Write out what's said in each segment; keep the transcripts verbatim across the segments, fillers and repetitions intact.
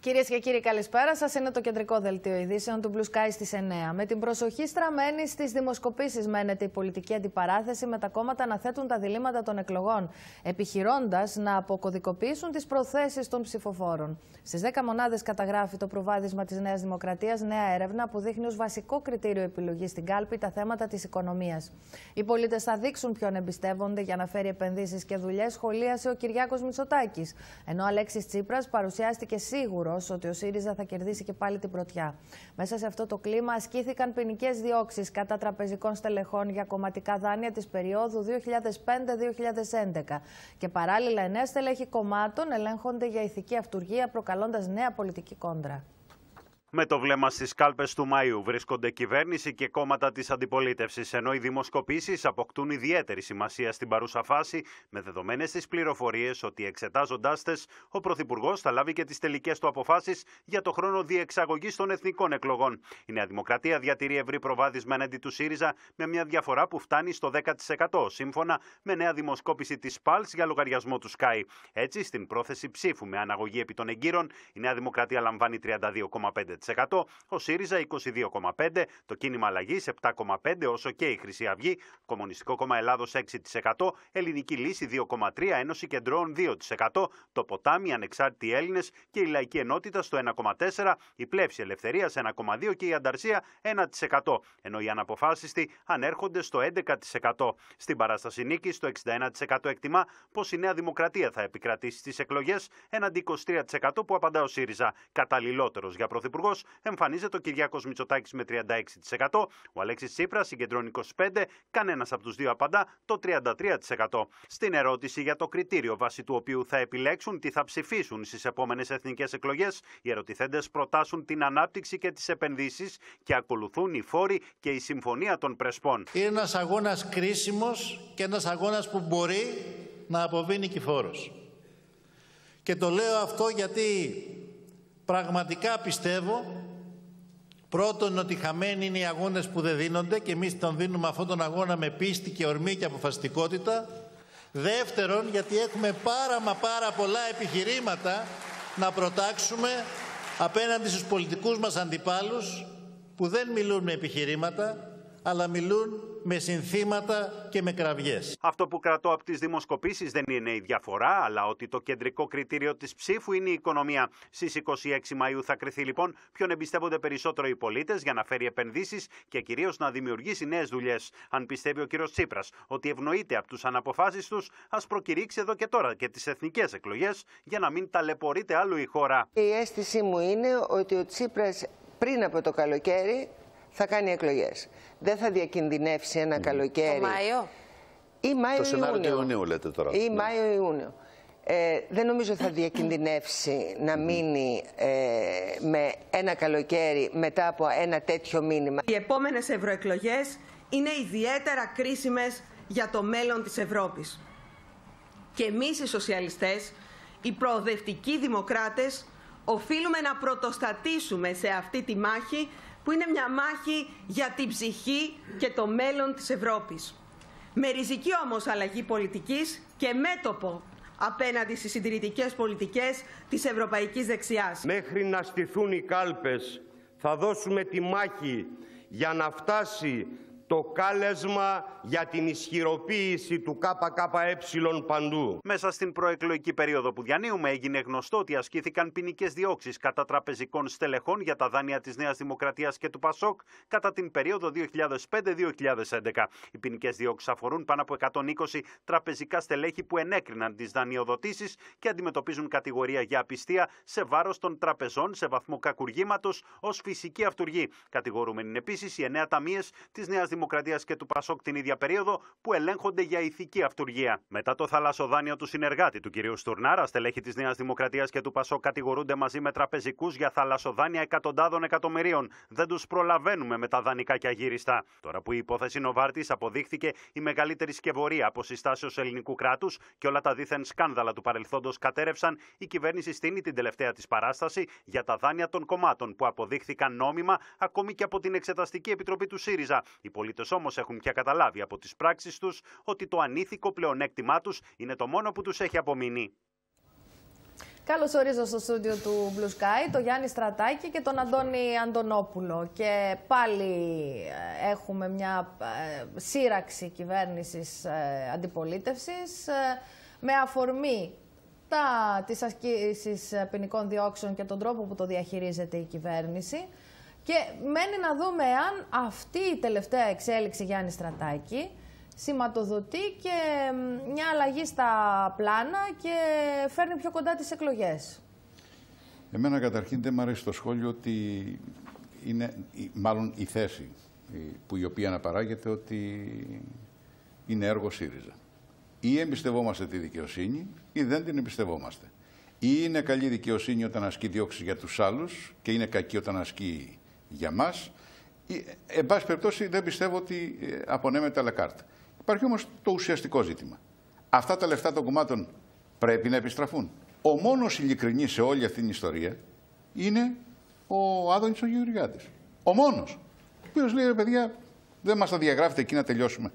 Κυρίες και κύριοι, καλησπέρα σας. Είναι το κεντρικό δελτίο ειδήσεων του Blue Sky στις εννέα. Με την προσοχή στραμμένη στις δημοσκοπήσεις, μένεται η πολιτική αντιπαράθεση με τα κόμματα να θέτουν τα διλήμματα των εκλογών, επιχειρώντας να αποκωδικοποιήσουν τις προθέσεις των ψηφοφόρων. Στις δέκα μονάδες καταγράφει το προβάδισμα της Νέας Δημοκρατίας νέα έρευνα που δείχνει ως βασικό κριτήριο επιλογής στην κάλπη τα θέματα της οικονομίας. Οι πολίτες θα δείξουν ποιον εμπιστεύονται για να φέρει επενδύσεις και δουλειές, σχολίασε ο Κυριάκος Μητσοτάκης. Ενώ ο Αλέξης Τσίπρας παρουσιάστηκε σίγουρο ότι ο ΣΥΡΙΖΑ θα κερδίσει και πάλι την πρωτιά. Μέσα σε αυτό το κλίμα ασκήθηκαν ποινικές διώξεις κατά τραπεζικών στελεχών για κομματικά δάνεια της περίοδου δύο χιλιάδες πέντε με δύο χιλιάδες έντεκα. Και παράλληλα, εννέα στελέχη κομμάτων ελέγχονται για ηθική αυτουργία, προκαλώντας νέα πολιτική κόντρα. Με το βλέμμα στις κάλπες του Μαΐου βρίσκονται κυβέρνηση και κόμματα της αντιπολίτευσης, ενώ οι δημοσκοπήσεις αποκτούν ιδιαίτερη σημασία στην παρούσα φάση, με δεδομένες τις πληροφορίες ότι εξετάζοντάς τες, ο Πρωθυπουργός θα λάβει και τις τελικές του αποφάσεις για το χρόνο διεξαγωγής των εθνικών εκλογών. Η Νέα Δημοκρατία διατηρεί ευρύ προβάδισμα εναντί του ΣΥΡΙΖΑ, με μια διαφορά που φτάνει στο δέκα τοις εκατό, σύμφωνα με νέα δημοσκόπηση της Pulse για λογαριασμό του Sky. Έτσι, στην πρόθεση ψήφου με αναγωγή επί των εγκύρων, η Νέα Δημοκρατία λαμβάνει τριάντα δύο κόμμα πέντε τοις εκατό, ο ΣΥΡΙΖΑ είκοσι δύο κόμμα πέντε τοις εκατό, το Κίνημα Αλλαγής επτά κόμμα πέντε τοις εκατό, όσο και η Χρυσή Αυγή, Κομμουνιστικό Κόμμα Ελλάδος έξι τοις εκατό, Ελληνική Λύση δύο κόμμα τρία τοις εκατό, Ένωση Κεντρώων δύο τοις εκατό, το Ποτάμι, Ανεξάρτητοι Έλληνες και η Λαϊκή Ενότητα στο ένα κόμμα τέσσερα τοις εκατό, η Πλεύση Ελευθερίας ένα κόμμα δύο τοις εκατό και η Ανταρσία ένα τοις εκατό, ενώ οι αναποφάσιστοι ανέρχονται στο έντεκα τοις εκατό. Στην παράσταση νίκης, το εξήντα ένα τοις εκατό εκτιμά πως η Νέα Δημοκρατία θα επικρατήσει στις εκλογές, έναντι είκοσι τρία τοις εκατό που απαντά ο ΣΥΡΙΖΑ. Καταλληλότερος για πρωθυπουργός εμφανίζεται ο Κυριάκος Μητσοτάκης με τριάντα έξι τοις εκατό, ο Αλέξης Τσίπρας συγκεντρώνει είκοσι πέντε τοις εκατό, κανένας από τους δύο απαντά, το τριάντα τρία τοις εκατό. Στην ερώτηση για το κριτήριο βάσει του οποίου θα επιλέξουν τι θα ψηφίσουν στις επόμενες εθνικές εκλογές, οι ερωτηθέντες προτάσουν την ανάπτυξη και τις επενδύσεις και ακολουθούν οι φόροι και η συμφωνία των Πρεσπών. Είναι ένας αγώνας κρίσιμος και ένας αγώνας που μπορεί να αποβεί νικηφόρος. Και το λέω αυτό γιατί πραγματικά πιστεύω, πρώτον, ότι χαμένοι είναι οι αγώνες που δεν δίνονται και εμείς τον δίνουμε αυτόν τον αγώνα με πίστη και ορμή και αποφασιστικότητα. Δεύτερον, γιατί έχουμε πάρα μα πάρα πολλά επιχειρήματα να προτάξουμε απέναντι στους πολιτικούς μας αντιπάλους που δεν μιλούν με επιχειρήματα, αλλά μιλούν με συνθήματα και με κραυγές. Αυτό που κρατώ από τις δημοσκοπήσεις δεν είναι η διαφορά, αλλά ότι το κεντρικό κριτήριο της ψήφου είναι η οικονομία. Στις είκοσι έξι Μαΐου θα κριθεί λοιπόν ποιον εμπιστεύονται περισσότερο οι πολίτες για να φέρει επενδύσεις και κυρίως να δημιουργήσει νέες δουλειές. Αν πιστεύει ο κύριος Τσίπρας ότι ευνοείται από τους αναποφάσιστους, ας προκηρύξει εδώ και τώρα και τις εθνικές εκλογές για να μην ταλαιπωρείται άλλο η χώρα. Η αίσθησή μου είναι ότι ο Τσίπρας πριν από το καλοκαίρι θα κάνει εκλογές. Δεν θα διακινδυνεύσει ένα mm. καλοκαίρι. Το Μάιο. Ή Μάιο-Ιούνιο. Το σενάριο του Ιουνίου λέτε τώρα. Ή ναι. Μάιο-Ιούνιο. Ε, δεν νομίζω θα διακινδυνεύσει να μείνει ε, με ένα καλοκαίρι μετά από ένα τέτοιο μήνυμα. Οι επόμενες ευρωεκλογές είναι ιδιαίτερα κρίσιμες για το μέλλον της Ευρώπης. Και εμείς οι σοσιαλιστές, οι προοδευτικοί δημοκράτες, οφείλουμε να πρωτοστατήσουμε σε αυτή τη μάχη, που είναι μια μάχη για την ψυχή και το μέλλον της Ευρώπης. Με ριζική όμως αλλαγή πολιτικής και μέτωπο απέναντι στις συντηρητικές πολιτικές της ευρωπαϊκής δεξιάς. Μέχρι να στηθούν οι κάλπες θα δώσουμε τη μάχη για να φτάσει το κάλεσμα για την ισχυροποίηση του ΚΚΕ παντού. Μέσα στην προεκλογική περίοδο που διανύουμε έγινε γνωστό ότι ασκήθηκαν ποινικές διώξεις κατά τραπεζικών στελεχών για τα δάνεια της Νέας Δημοκρατίας και του ΠΑΣΟΚ κατά την περίοδο δύο χιλιάδες πέντε με δύο χιλιάδες έντεκα. Οι ποινικές διώξεις αφορούν πάνω από εκατόν είκοσι τραπεζικά στελέχη που ενέκριναν τις δανειοδοτήσεις και αντιμετωπίζουν κατηγορία για απιστία σε βάρος των τραπεζών σε βαθμό κακουργήματος ως φυσική αυτουργή. Κατηγορούμενοι είναι επίσης οι εννέα ταμείες της Νέας Δημοκρατίας και του ΠΑΣΟΚ την ίδια περίοδο που ελέγχονται για ηθική αυτουργία. Μετά το θαλασσοδάνειο του συνεργάτη του κ. Στουρνάρα, στελέχη της Νέας Δημοκρατίας και του ΠΑΣΟΚ κατηγορούνται μαζί με τραπεζικούς για θαλασσοδάνεια εκατοντάδων εκατομμυρίων. Δεν τους προλαβαίνουμε με τα δανεικά και αγύριστα. Τώρα που η υπόθεση Νοβάρτης αποδείχθηκε η μεγαλύτερη σκευωρία από συστάσεως ελληνικού κράτους και όλα τα δίθεν σκάνδαλα του παρελθόντος κατέρευσαν, η κυβέρνηση στείνει την τελευταία της παράσταση για τα δάνεια των κομμάτων που αποδείχθηκαν νόμιμα ακόμη και από την Εξεταστική Επιτροπή του ΣΥΡΙΖΑ. Οι πολίτες όμως έχουν πια καταλάβει από τις πράξεις τους ότι το ανήθικο πλεονέκτημά τους είναι το μόνο που τους έχει απομείνει. Καλώς ορίζω στο στούντιο του Blue Sky το Γιάννη Στρατάκη και τον Αντώνη Αντωνόπουλο. Και πάλι έχουμε μια σύραξη κυβέρνησης αντιπολίτευσης με αφορμή τα, τις ασκήσεις ποινικών διώξεων και τον τρόπο που το διαχειρίζεται η κυβέρνηση. Και μένει να δούμε αν αυτή η τελευταία εξέλιξη, Γιάννη Στρατάκη, σηματοδοτεί και μια αλλαγή στα πλάνα και φέρνει πιο κοντά τις εκλογές. Εμένα καταρχήν δεν μου αρέσει το σχόλιο ότι είναι, μάλλον η θέση που η οποία αναπαράγεται ότι είναι έργο ΣΥΡΙΖΑ. Ή εμπιστευόμαστε τη δικαιοσύνη ή δεν την εμπιστευόμαστε. Ή είναι καλή δικαιοσύνη όταν ασκεί διώξεις για τους άλλους και είναι κακή όταν ασκεί για μας. Ή, εν πάση περιπτώσει δεν πιστεύω ότι απονέμεται à la carte. Υπάρχει όμως το ουσιαστικό ζήτημα. Αυτά τα λεφτά των κομμάτων πρέπει να επιστραφούν. Ο μόνος ειλικρινής σε όλη αυτή την ιστορία είναι ο Άδωνης ο Γεωργιάδης. Ο μόνος. Ο οποίος λέει, ρε παιδιά, δεν μας τα διαγράφετε εκεί να τελειώσουμε.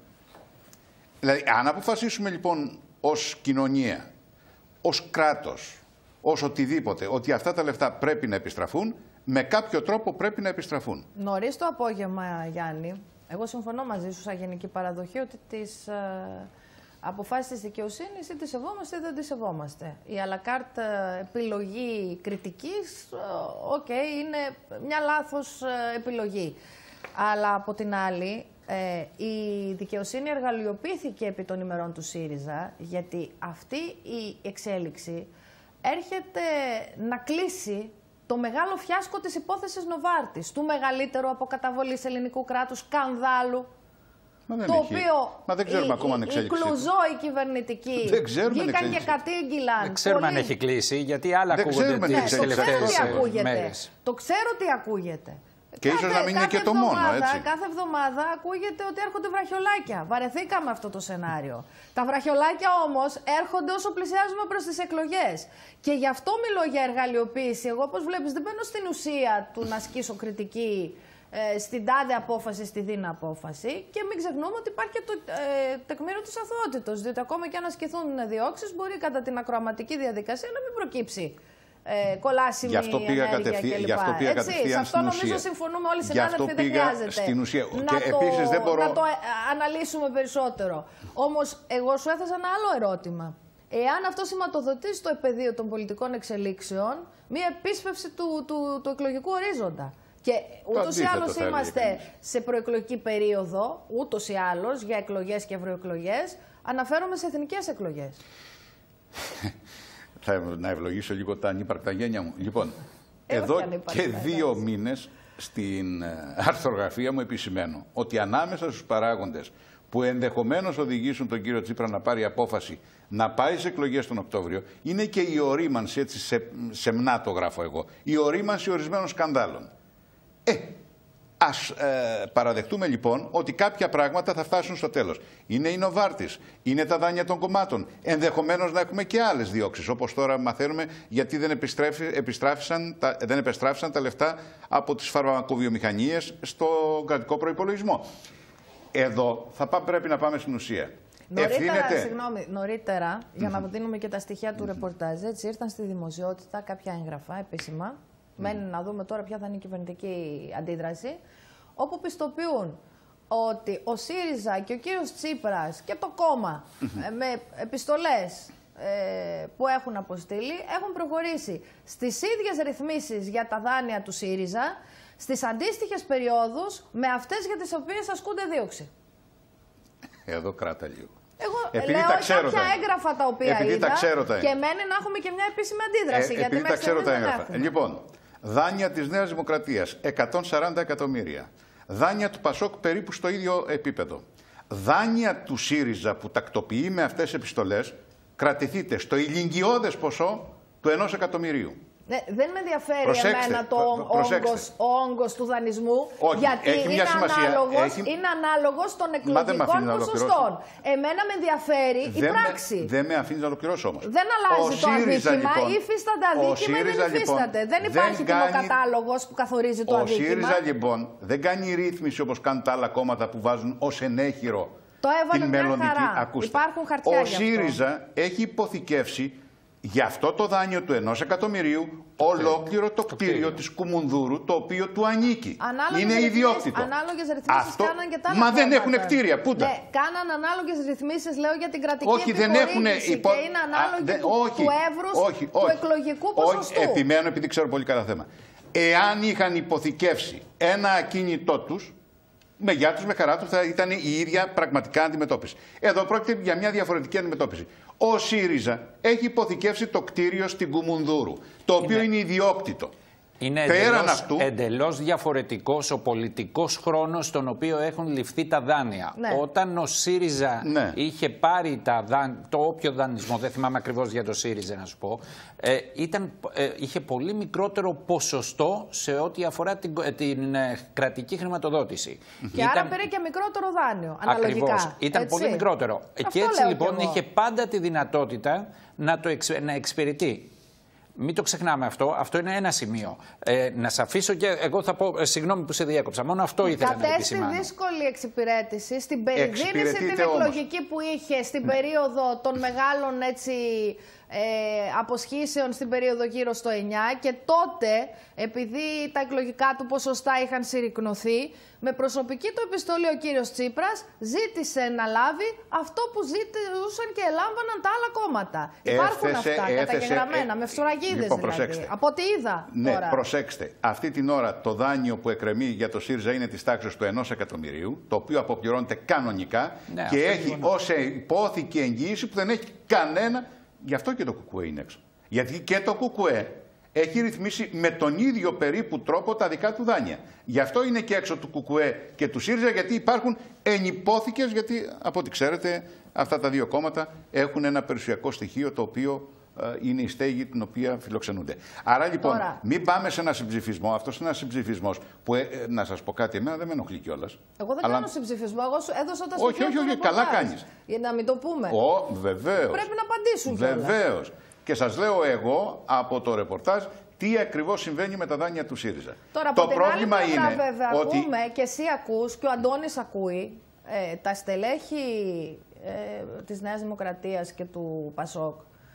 Δηλαδή, αν αποφασίσουμε λοιπόν ως κοινωνία, ως κράτος, ως οτιδήποτε, ότι αυτά τα λεφτά πρέπει να επιστραφούν, με κάποιο τρόπο πρέπει να επιστραφούν. Νωρίς το απόγευμα, Γιάννη, εγώ συμφωνώ μαζί σου σαν γενική παραδοχή ότι τις ε, αποφάσεις της δικαιοσύνης ή τις σεβόμαστε ή δεν τις σεβόμαστε. Η à la carte επιλογή κριτικής, οκ, okay, είναι μια λάθος ε, επιλογή. Αλλά από την άλλη, ε, η δικαιοσύνη εργαλειοποιήθηκε επί των ημερών του ΣΥΡΙΖΑ, γιατί αυτή η εξέλιξη έρχεται να κλείσει το μεγάλο φιάσκο της υπόθεσης Νοβάρτης, του μεγαλύτερου αποκαταβολής ελληνικού κράτους σκανδάλου, Μα δεν το έχει. οποίο Μα δεν ξέρουμε οι, ακόμα αν εξέλιξη. Οι κλουζόοι κυβερνητικοί βγήκαν και κατήγγυλαν. Δεν ξέρουμε πολύ... αν έχει κλείσει, γιατί άλλα δεν ακούγονται τις τελευταίες μέρες. Το ξέρω τι ακούγεται. Και κάθε, ίσως να μην είναι και το εβδομάδα, μόνο, έτσι. Κάθε εβδομάδα ακούγεται ότι έρχονται βραχιολάκια. Βαρεθήκαμε αυτό το σενάριο. Τα βραχιολάκια όμως έρχονται όσο πλησιάζουμε προς τις εκλογές. Και γι' αυτό μιλώ για εργαλειοποίηση. Εγώ, όπως βλέπεις, δεν μπαίνω στην ουσία του να ασκήσω κριτική ε, στην τάδε απόφαση, στη δίνα απόφαση. Και μην ξεχνούμε ότι υπάρχει και το ε, τεκμήριο της αθωότητος. Διότι ακόμα και αν ασκηθούν διώξεις, μπορεί κατά την ακροαματική διαδικασία να μην προκύψει Ε, κολάσιμη ενέργεια κλπ. Γι' αυτό πήγα κατευθείαν σε αυτό στην νομίζω ουσία. συμφωνούμε όλοι οι συνάδελφοι, δεν χρειάζεται στην ουσία. να, Και το, επίσης δεν μπορώ... να το αναλύσουμε περισσότερο. Όμως εγώ σου έθεσα ένα άλλο ερώτημα. Εάν αυτό σηματοδοτεί στο επεδίο των πολιτικών εξελίξεων μια επίσπευση του, του, του εκλογικού ορίζοντα. Και ούτως ή άλλως είμαστε σε προεκλογική περίοδο, ούτως ή άλλως για εκλογές και ευρωεκλογές, αναφέρομαι σε εθνικές εκλογές. Θα να ευλογήσω λίγο τα ανύπαρκτα γένια μου. Λοιπόν, εδώ και δύο μήνες στην αρθρογραφία μου επισημαίνω ότι ανάμεσα στους παράγοντες που ενδεχομένως οδηγήσουν τον κύριο Τσίπρα να πάρει απόφαση να πάει σε εκλογές τον Οκτώβριο είναι και η ορίμανση, έτσι σε, σεμνά το γράφω εγώ, η ορίμανση ορισμένων σκανδάλων. Ε, ας ε, παραδεχτούμε λοιπόν ότι κάποια πράγματα θα φτάσουν στο τέλος. Είναι η Νοβάρτης, είναι τα δάνεια των κομμάτων. Ενδεχομένως να έχουμε και άλλες διώξεις, όπως τώρα μαθαίνουμε γιατί δεν, επιστράφησαν τα, δεν επιστράφησαν τα λεφτά από τις φαρμακοβιομηχανίες στο κρατικό προϋπολογισμό. Εδώ θα πά, πρέπει να πάμε στην ουσία. Νωρίτερα, Ευθύνεται... συγγνώμη, νωρίτερα, mm-hmm. για να δίνουμε και τα στοιχεία του mm-hmm. ρεπορτάζ, έτσι, ήρθαν στη δημοσιότητα κάποια έγγραφα επίσημα. Mm. Μένει να δούμε τώρα ποια θα είναι η κυβερνητική αντίδραση, όπου πιστοποιούν ότι ο ΣΥΡΙΖΑ και ο κύριος Τσίπρας και το κόμμα mm-hmm. με επιστολές ε, που έχουν αποστείλει έχουν προχωρήσει στις ίδιες ρυθμίσεις για τα δάνεια του ΣΥΡΙΖΑ στις αντίστοιχες περιόδους με αυτές για τις οποίες ασκούνται δίωξη. Εδώ κράτα λίγο. Εγώ επειδή λέω τα ξέρω κάποια τα έγγραφα τα οποία επειδή είδα τα ξέρω τα και μένει να έχουμε και μια επίσημη αντίδραση. Ε, γιατί επειδή τα ξέρω τα έγγραφα. έχουμε. Λοιπόν, δάνεια της Νέας Δημοκρατίας εκατόν σαράντα εκατομμύρια. Δάνεια του Πασόκ περίπου στο ίδιο επίπεδο. Δάνεια του ΣΥΡΙΖΑ που τακτοποιεί με αυτές τις επιστολές κρατηθείτε στο ηλικιώδες ποσό του ενός εκατομμυρίου. Ναι, δεν με ενδιαφέρει προσέξτε, εμένα το όγκος, ο όγκος του δανεισμού, όχι, γιατί έχει είναι, ανάλογος, έχει... είναι ανάλογος των εκλογικών ποσοστών. Εμένα με ενδιαφέρει δεν η πράξη. Με, δεν με αφήνει να ολοκληρώσω όμως. Δεν αλλάζει ο το ΣΥΡΙΖΑ, αδίκημα, λοιπόν, υφίστανται αδίκημα ή δεν υφίσταται. Λοιπόν, δεν υπάρχει δεν κάνει... κατάλογος που καθορίζει το ο αδίκημα. Ο ΣΥΡΙΖΑ λοιπόν δεν κάνει ρύθμιση όπως κάνουν τα άλλα κόμματα που βάζουν ως ενέχειρο το έβαλε την μια μελλοντική. χαρά. Ακούστε, Υπάρχουν χαρτιά ο ΣΥΡΙΖΑ έχει υποθηκεύσει για αυτό το δάνειο του ενός εκατομμυρίου ολόκληρο το κτίριο της Κουμουνδούρου, το οποίο του ανήκει. Ανάλογες είναι ρυθμίσεις, ιδιόκτητο. Ανάλογες ρυθμίσεις αυτό... κάναν και τα άλλα. Μα δεν κόμματα. έχουν κτίρια. Πού τα. Ναι, κάναν ανάλογες ρυθμίσεις, λέω, για την κρατική όχι, δεν έχουν υπο... και είναι ανάλογη Α, δε... του, όχι, του εύρους όχι, του όχι, εκλογικού όχι, ποσοστού. Επιμένω, επειδή ξέρω πολύ καλά θέμα. Εάν είχαν υποθηκεύσει ένα ακίνητό τους, με γεια τους, με χαρά τους, θα ήταν η ίδια πραγματικά αντιμετώπιση. Εδώ πρόκειται για μια διαφορετική αντιμετώπιση. Ο ΣΥΡΙΖΑ έχει υποθηκεύσει το κτίριο στην Κουμουνδούρου, το οποίο είναι, είναι ιδιόκτητο. Είναι εντελώς, αυτού... εντελώς διαφορετικός ο πολιτικός χρόνος στον οποίο έχουν ληφθεί τα δάνεια. Ναι. Όταν ο ΣΥΡΙΖΑ ναι. είχε πάρει τα δάν... το όποιο δανεισμό, δεν θυμάμαι ακριβώς για το ΣΥΡΙΖΑ να σου πω, ε, ήταν, ε, είχε πολύ μικρότερο ποσοστό σε ό,τι αφορά την, την ε, κρατική χρηματοδότηση. Και ήταν... άρα πήρε και μικρότερο δάνειο, αναλογικά. Ακριβώς. Ήταν έτσι. πολύ μικρότερο. Αυτό και έτσι λοιπόν και είχε πάντα τη δυνατότητα να το εξ... να εξυπηρετεί. Μην το ξεχνάμε αυτό. Αυτό είναι ένα σημείο. Ε, να σε αφήσω και εγώ θα πω, ε, συγγνώμη που σε διέκοψα. Μόνο αυτό ήθελα να επισημάνω. Κατέστη δύσκολη εξυπηρέτηση στην περιδίνηση την εκλογική όμως. Που είχε στην ναι. περίοδο των μεγάλων έτσι, ε, αποσχήσεων στην περίοδο γύρω στο εννιά και τότε, επειδή τα εκλογικά του ποσοστά είχαν συρρικνωθεί, με προσωπική του επιστολή ο κύριος Τσίπρας ζήτησε να λάβει αυτό που ζήτησαν και ελάμβαναν τα άλλα κόμματα. Έθεσε, Υπάρχουν αυτά έθεσε, καταγεγραμμένα, ε, με φθουραγίδες λοιπόν, δηλαδή. Από ό,τι είδα ναι, τώρα. Προσέξτε. Αυτή την ώρα το δάνειο που εκκρεμεί για το ΣΥΡΙΖΑ είναι της τάξης του ενός εκατομμυρίου, το οποίο αποπληρώνεται κανονικά ναι, και έχει ως υπόθηκη εγγύηση που δεν έχει κανένα. Γι' αυτό και το ΚΚΕ είναι έξω. Γιατί και το ΚΚΕ έχει ρυθμίσει με τον ίδιο περίπου τρόπο τα δικά του δάνεια. Γι' αυτό είναι και έξω του ΚΚΕ και του ΣΥΡΙΖΑ, γιατί υπάρχουν ενυπόθηκες, γιατί από ό,τι ξέρετε αυτά τα δύο κόμματα έχουν ένα περιουσιακό στοιχείο το οποίο ε, είναι η στέγη την οποία φιλοξενούνται. Άρα λοιπόν Τώρα. μην πάμε σε ένα συμψηφισμό. Αυτός είναι ένας συμψηφισμός που, ε, ε, να σας πω κάτι, εμένα δεν με ενοχλεί κιόλας. Εγώ δεν αλλά... κάνω συμψηφισμό, εγώ σου έδωσα τα στοιχεία. Όχι, όχι, όχι, καλά κάνεις. Για να μην το πούμε. Ω, βεβαίως. Πρέπει να απαντήσουν κιόλας. Βεβαίως. Και σας λέω εγώ από το ρεπορτάζ τι ακριβώς συμβαίνει με τα δάνεια του ΣΥΡΙΖΑ. Τώρα, το από πρόβλημα την άλλη πλευρά, είναι βέβαια, ότι... ακούμε και εσύ ακούς και ο Αντώνης ακούει ε, τα στελέχη ε, της Νέας Δημοκρατίας και του ΠΑΣΟΚ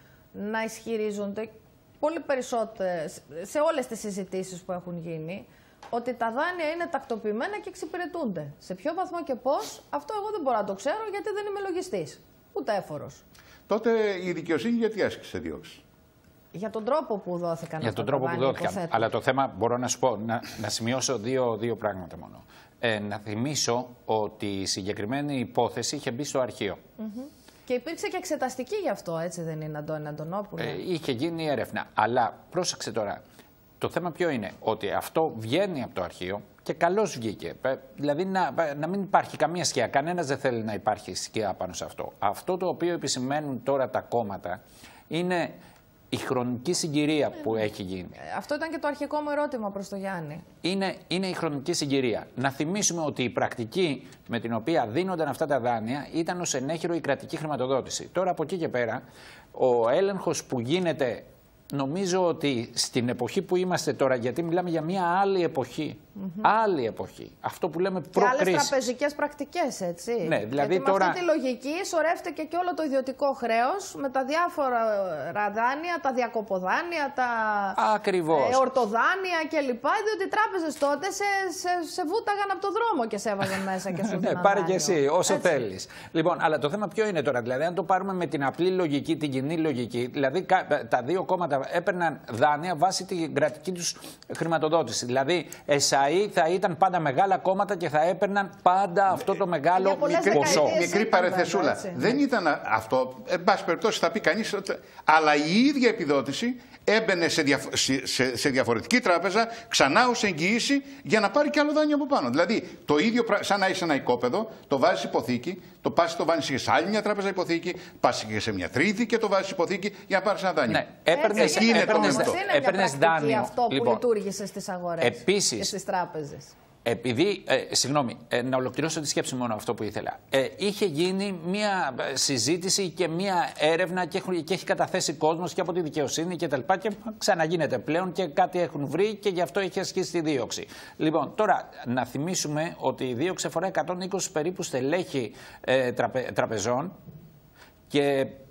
να ισχυρίζονται πολύ περισσότερες σε όλες τις συζητήσεις που έχουν γίνει ότι τα δάνεια είναι τακτοποιημένα και εξυπηρετούνται. Σε ποιο βαθμό και πώς, αυτό εγώ δεν μπορώ να το ξέρω γιατί δεν είμαι λογιστής, ούτε έφορος. Τότε η δικαιοσύνη γιατί άσκησε δίωξη? Για τον τρόπο που δόθηκαν. Για τον τρόπο που δόθηκαν. Υποθέτω. Αλλά το θέμα, μπορώ να σου πω, να, να σημειώσω δύο, δύο πράγματα μόνο. Ε, να θυμίσω ότι η συγκεκριμένη υπόθεση είχε μπει στο αρχείο. Mm-hmm. Και υπήρξε και εξεταστική γι' αυτό, έτσι δεν είναι, Αντώνη Αντωνόπουλο? Ε, είχε γίνει έρευνα. Αλλά πρόσεξε τώρα. Το θέμα ποιο είναι? Ότι αυτό βγαίνει από το αρχείο και καλώς βγήκε. Δηλαδή να, να μην υπάρχει καμία σκιά. Κανένας δεν θέλει να υπάρχει σκιά πάνω σε αυτό. Αυτό το οποίο επισημαίνουν τώρα τα κόμματα είναι η χρονική συγκυρία που έχει γίνει. Αυτό ήταν και το αρχικό μου ερώτημα προς τον Γιάννη. Είναι, είναι η χρονική συγκυρία. Να θυμίσουμε ότι η πρακτική με την οποία δίνονταν αυτά τα δάνεια ήταν ως ενέχειρο η κρατική χρηματοδότηση. Τώρα από εκεί και πέρα ο έλεγχος που γίνεται, νομίζω ότι στην εποχή που είμαστε τώρα, γιατί μιλάμε για μια άλλη εποχή, mm-hmm. άλλη εποχή, αυτό που λέμε προκρίσεις. Και άλλες τραπεζικές πρακτικές, έτσι. Ναι, δηλαδή γιατί τώρα... με αυτή τη λογική σωρεύτηκε και όλο το ιδιωτικό χρέος με τα διάφορα δάνεια, τα διακοποδάνεια, τα Ακριβώς. Ε, ορτοδάνεια κλπ. Διότι οι τράπεζες τότε σε, σε, σε βούταγαν από το δρόμο και σε έβαζαν μέσα και σου ναι, πάρε και εσύ, όσο έτσι. Θέλεις. Λοιπόν, αλλά το θέμα ποιο είναι τώρα, δηλαδή αν το πάρουμε με την απλή λογική, την κοινή λογική, δηλαδή τα δύο κόμματα έπαιρναν δάνεια βάσει την κρατική τους χρηματοδότηση. Δηλαδή, ΕΣΑΗ θα ήταν πάντα μεγάλα κόμματα και θα έπαιρναν πάντα αυτό το μεγάλο ποσό. Μικρή παρεθεσούλα. Δεν ήταν αυτό. Εν πάση περιπτώσει, θα πει κανείς, αλλά η ίδια επιδότηση έμπαινε σε, διαφο σε, σε διαφορετική τράπεζα, ξανά ως εγγυήση για να πάρει και άλλο δάνειο από πάνω. Δηλαδή, το ίδιο, σαν να είσαι ένα οικόπεδο, το βάζεις υποθήκη, το πας το βάζεις και σε άλλη μια τράπεζα υποθήκη, πας και σε μια τρίτη και το βάζεις υποθήκη για να πάρεις ένα δάνειο. Ναι, έπαιρνες, εκεί είναι έπαιρνες, το έπαιρνες δάνειο. Αυτό που λοιπόν, λειτουργήσε στις αγορές επίσης, και στις τράπεζες. Επειδή, ε, συγγνώμη, ε, να ολοκληρώσω τη σκέψη μόνο αυτό που ήθελα. Ε, είχε γίνει μια συζήτηση και μια έρευνα και, έχουν, και έχει καταθέσει κόσμος και από τη δικαιοσύνη και τα λοιπά και ξαναγίνεται πλέον και κάτι έχουν βρει και γι' αυτό έχει ασκήσει τη δίωξη. Λοιπόν, τώρα να θυμίσουμε ότι η δίωξη αφορά εκατόν είκοσι περίπου στελέχη ε, τραπε, τραπεζών και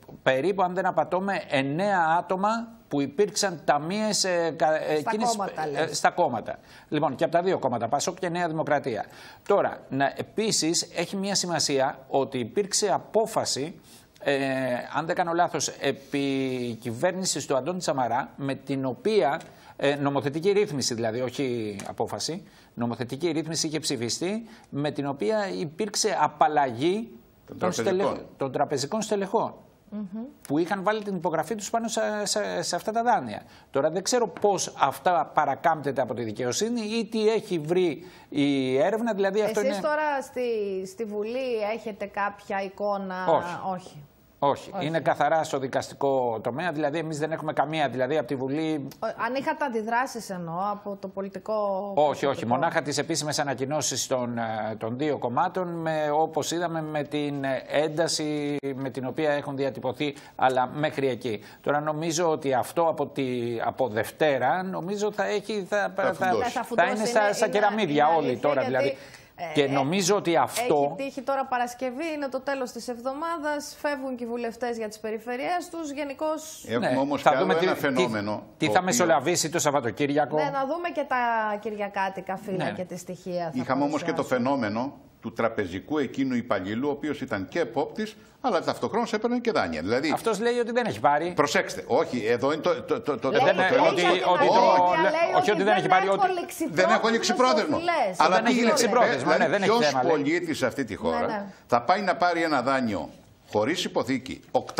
περίπου, αν δεν απατώμε, εννέα άτομα που υπήρξαν ταμείες ε, ε, στα, κόμματα, ε, στα κόμματα. Λοιπόν, και από τα δύο κόμματα, Πασόκ και Νέα Δημοκρατία. Τώρα, να, επίσης, έχει μια σημασία ότι υπήρξε απόφαση, ε, αν δεν κάνω λάθος, επί κυβέρνησης του Αντώνη Σαμαρά, με την οποία, ε, νομοθετική ρύθμιση δηλαδή, όχι απόφαση, νομοθετική ρύθμιση είχε ψηφιστεί, με την οποία υπήρξε απαλλαγή των, των, στελε... των τραπεζικών στελεχών. Mm-hmm. Που είχαν βάλει την υπογραφή τους πάνω σε, σε, σε αυτά τα δάνεια. Τώρα δεν ξέρω πώς αυτά παρακάμπτεται από τη δικαιοσύνη ή τι έχει βρει η έρευνα. Δηλαδή, αυτό Εσείς είναι... τώρα στη, στη Βουλή έχετε κάποια εικόνα? Όχι. Όχι. Όχι. Όχι. Είναι καθαρά στο δικαστικό τομέα. Δηλαδή, εμείς δεν έχουμε καμία. Δηλαδή, από τη Βουλή. Αν είχατε αντιδράσεις εννοώ από το πολιτικό. Όχι, όχι. Μονάχα τις επίσημες ανακοινώσεις των, των δύο κομμάτων, με, όπως είδαμε, με την ένταση με την οποία έχουν διατυπωθεί, αλλά μέχρι εκεί. Τώρα νομίζω ότι αυτό από, τη, από Δευτέρα νομίζω θα, έχει, θα, θα, θα, θα, θα είναι στα, στα κεραμίδια είναι, όλοι είναι τώρα. Γιατί... Δηλαδή. Και ε, νομίζω ότι αυτό. Έχει τύχει τώρα Παρασκευή, είναι το τέλος της εβδομάδας. Φεύγουν και οι βουλευτές για τις περιφερειές τους. Γενικώς. Έχουμε ναι, όμως θα κι άλλο δούμε ένα τι, φαινόμενο. Τι, τι θα οποίο... μεσολαβήσει το Σαββατοκύριακο. Ναι, να δούμε και τα κυριακάτικα φύλλα ναι. και τη στοιχεία. Είχαμε όμως και το φαινόμενο του τραπεζικού εκείνου υπαλλήλου, ο οποίος ήταν και επόπτης, αλλά ταυτοχρόνως έπαιρνε και δάνεια. Δηλαδή, αυτός λέει ότι δεν έχει πάρει. Προσέξτε, όχι, εδώ είναι το. το, το, το λέει, δεν, το, ότι, ότι, ότι, το, όχι ότι δεν έχει πάρει. Ότι... Δεν έχω ληξιπρόθεσμο. Αλλά δεν έχει ληξιπρόθεσμο. Ποιος πολίτης σε αυτή τη χώρα θα πάει να πάρει ένα δάνειο χωρίς υποθήκη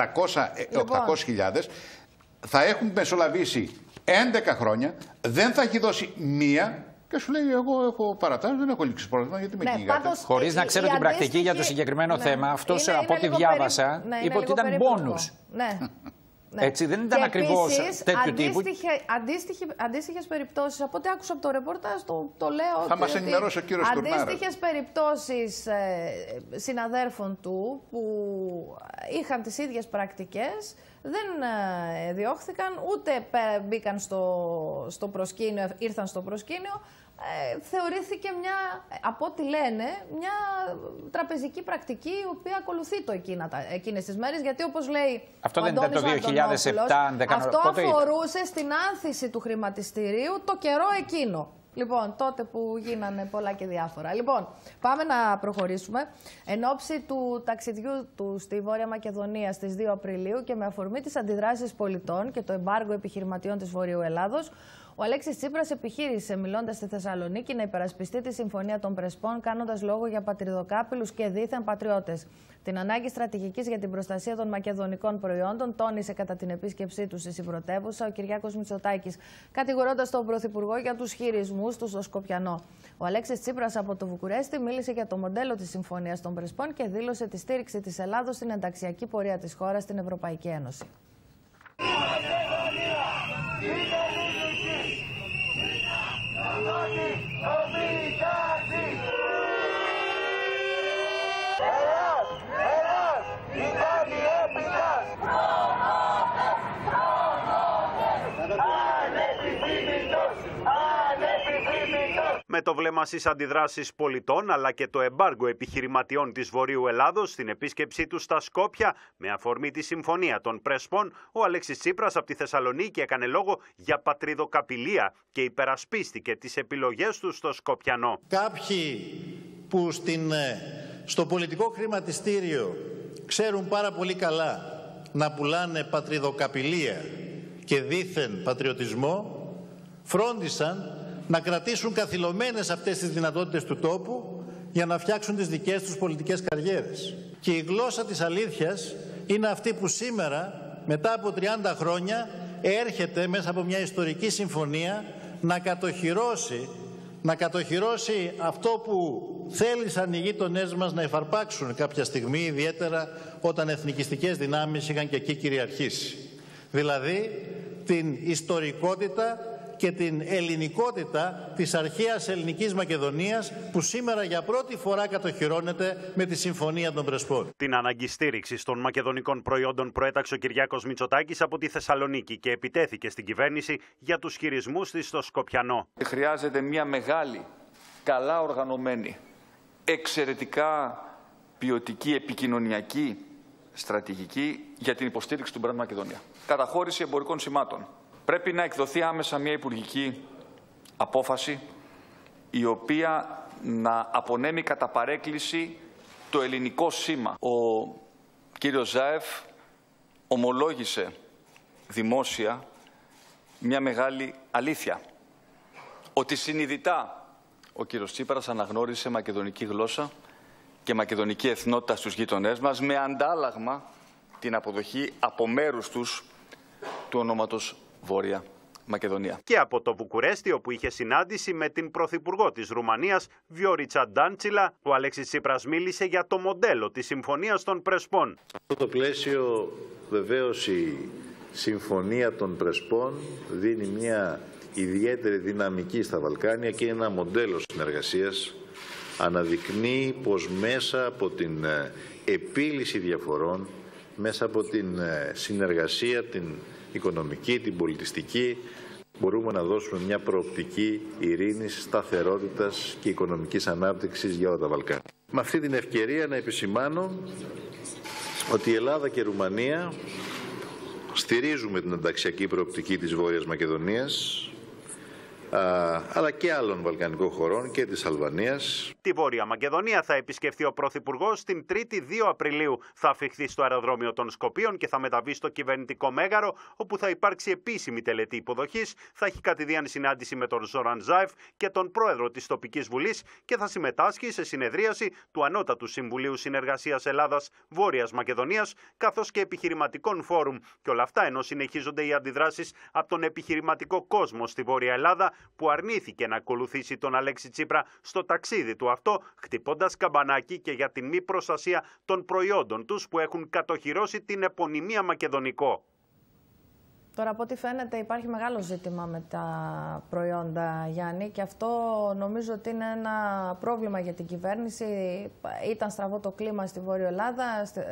οκτακόσιες χιλιάδες, θα έχουν μεσολαβήσει έντεκα χρόνια, δεν θα έχει δώσει μία. Και σου λέει: εγώ έχω παρατάσει, δεν έχω λήξει πρόβλημα, γιατί με ναι, κυνηγάτε. Χωρίς να ξέρω την πρακτική για το συγκεκριμένο ναι. θέμα, αυτός από ό,τι διάβασα περί... ναι, είπε ότι ήταν μπόνους. Ναι. Έτσι, δεν ήταν ακριβώς τέτοιου τύπου. Αντίστοιχες περιπτώσεις, από ό,τι άκουσα από το ρεπορτάζ, το, το λέω. Θα μας ενημερώσει ο κύριος Τουρνάρα. Αντίστοιχες περιπτώσεις ε, συναδέρφων του που είχαν τις ίδιες πρακτικές, δεν ε, διώχθηκαν, ούτε μπήκαν στο, στο προσκήνιο, ήρθαν στο προσκήνιο. Ε, θεωρήθηκε μια, από ό,τι λένε, μια τραπεζική πρακτική η οποία ακολουθεί το εκείνα, εκείνες τις μέρες, γιατί όπως λέει αυτό ο δεν Αντώνης ήταν το δύο χιλιάδες επτά, αυτό αφορούσε ήταν. στην άνθηση του χρηματιστηρίου το καιρό εκείνο. Λοιπόν, τότε που γίνανε πολλά και διάφορα. Λοιπόν, πάμε να προχωρήσουμε. Εν ώψη του ταξιδιού του στη Βόρεια Μακεδονία στις δύο Απριλίου και με αφορμή τις αντιδράσεις πολιτών και το εμπάργο επιχειρηματιών της Βορείου Ελλάδος, ο Αλέξης Τσίπρας επιχείρησε, μιλώντας στη Θεσσαλονίκη, να υπερασπιστεί τη Συμφωνία των Πρεσπών, κάνοντας λόγο για πατριδοκάπηλους και δίθεν πατριώτες. Την ανάγκη στρατηγικής για την προστασία των μακεδονικών προϊόντων τόνισε κατά την επίσκεψή του στη συμπρωτεύουσα ο Κυριάκος Μητσοτάκης, κατηγορώντας τον Πρωθυπουργό για τους χειρισμούς του στο Σκοπιανό. Ο Αλέξης Τσίπρας από το Βουκουρέστι μίλησε για το μοντέλο της Συμφωνίας των Πρεσπών και δήλωσε τη στήριξη της Ελλάδος στην ενταξιακή πορεία της χώρας στην Ευρωπαϊκή Ένωση. Με το βλέμμα στις αντιδράσεις πολιτών αλλά και το εμπάργο επιχειρηματιών της Βορείου Ελλάδος στην επίσκεψή του στα Σκόπια με αφορμή τη Συμφωνία των Πρεσπών, ο Αλέξης Τσίπρας από τη Θεσσαλονίκη έκανε λόγο για πατριδοκαπηλεία και υπερασπίστηκε τις επιλογές του στο Σκοπιανό. Κάποιοι που στην, στο πολιτικό χρηματιστήριο ξέρουν πάρα πολύ καλά να πουλάνε πατριδοκαπηλεία και δίθεν πατριωτισμό, φρόντισαν να κρατήσουν καθυλωμένες αυτές τις δυνατότητες του τόπου για να φτιάξουν τις δικές τους πολιτικές καριέρες. Και η γλώσσα της αλήθειας είναι αυτή που σήμερα, μετά από τριάντα χρόνια, έρχεται μέσα από μια ιστορική συμφωνία να κατοχυρώσει, να κατοχυρώσει αυτό που θέλησαν οι γείτονές μας να υφαρπάξουν κάποια στιγμή, ιδιαίτερα όταν εθνικιστικές δυνάμεις είχαν και εκεί κυριαρχήσει. Δηλαδή την ιστορικότητα και την ελληνικότητα της αρχαίας ελληνικής Μακεδονίας που σήμερα για πρώτη φορά κατοχυρώνεται με τη Συμφωνία των Πρεσπών. Την ανάγκη στήριξης των μακεδονικών προϊόντων προέταξε ο Κυριάκος Μητσοτάκης από τη Θεσσαλονίκη και επιτέθηκε στην κυβέρνηση για τους χειρισμούς της στο Σκοπιανό. Χρειάζεται μια μεγάλη, καλά οργανωμένη, εξαιρετικά ποιοτική επικοινωνιακή στρατηγική για την υποστήριξη του Brand Μακεδονία. Καταχώρηση εμπορικών σημάτων. Πρέπει να εκδοθεί άμεσα μια υπουργική απόφαση η οποία να απονέμει κατά παρέκκληση το ελληνικό σήμα. Ο κύριος Ζάεφ ομολόγησε δημόσια μια μεγάλη αλήθεια. Ότι συνειδητά ο κύριος Τσίπρας αναγνώρισε μακεδονική γλώσσα και μακεδονική εθνότητα στους γείτονές μας με αντάλλαγμα την αποδοχή από μέρους τους του ονόματος Βόρεια Μακεδονία. Και από το Βουκουρέστι, όπου είχε συνάντηση με την Πρωθυπουργό της Ρουμανίας, Βιόριτσα Ντάντσιλα, ο Αλέξης Τσίπρας μίλησε για το μοντέλο της Συμφωνίας των Πρεσπών. Σε αυτό το πλαίσιο, βεβαίως, η Συμφωνία των Πρεσπών δίνει μια ιδιαίτερη δυναμική στα Βαλκάνια και ένα μοντέλο συνεργασίας. Αναδεικνύει πως μέσα από την επίλυση διαφορών, μέσα από την συνεργασία, την οικονομική, την πολιτιστική, μπορούμε να δώσουμε μια προοπτική ειρήνης, σταθερότητας και οικονομικής ανάπτυξης για όλα τα Βαλκάνια. Με αυτή την ευκαιρία να επισημάνω ότι η Ελλάδα και η Ρουμανία στηρίζουμε την ενταξιακή προοπτική της Βόρειας Μακεδονίας, αλλά και άλλων βαλκανικών χωρών και της Αλβανίας. Τη Βόρεια Μακεδονία θα επισκεφθεί ο Πρωθυπουργός την Τρίτη δύο Απριλίου. Θα αφιχθεί στο αεροδρόμιο των Σκοπίων και θα μεταβεί στο κυβερνητικό μέγαρο, όπου θα υπάρξει επίσημη τελετή υποδοχής. Θα έχει κατηδίαν συνάντηση με τον Ζόραν Ζάεφ και τον πρόεδρο της τοπικής βουλής και θα συμμετάσχει σε συνεδρίαση του Ανώτατου Συμβουλίου Συνεργασίας Ελλάδας-Βόρειας Μακεδονίας, καθώς και επιχειρηματικών φόρουμ. Και όλα αυτά ενώ συνεχίζονται οι αντιδράσεις από τον επιχειρηματικό κόσμο στη Βόρεια Ελλάδα, που αρνήθηκε να ακολουθήσει τον Αλέξη Τσίπρα στο ταξίδι του αυτό, χτυπώντας καμπανάκι και για την μη προστασία των προϊόντων τους που έχουν κατοχυρώσει την επωνυμία Μακεδονικό. Τώρα, από ό,τι φαίνεται, υπάρχει μεγάλο ζήτημα με τα προϊόντα, Γιάννη, και αυτό νομίζω ότι είναι ένα πρόβλημα για την κυβέρνηση. Ήταν στραβό το κλίμα στη Βόρεια Ελλάδα,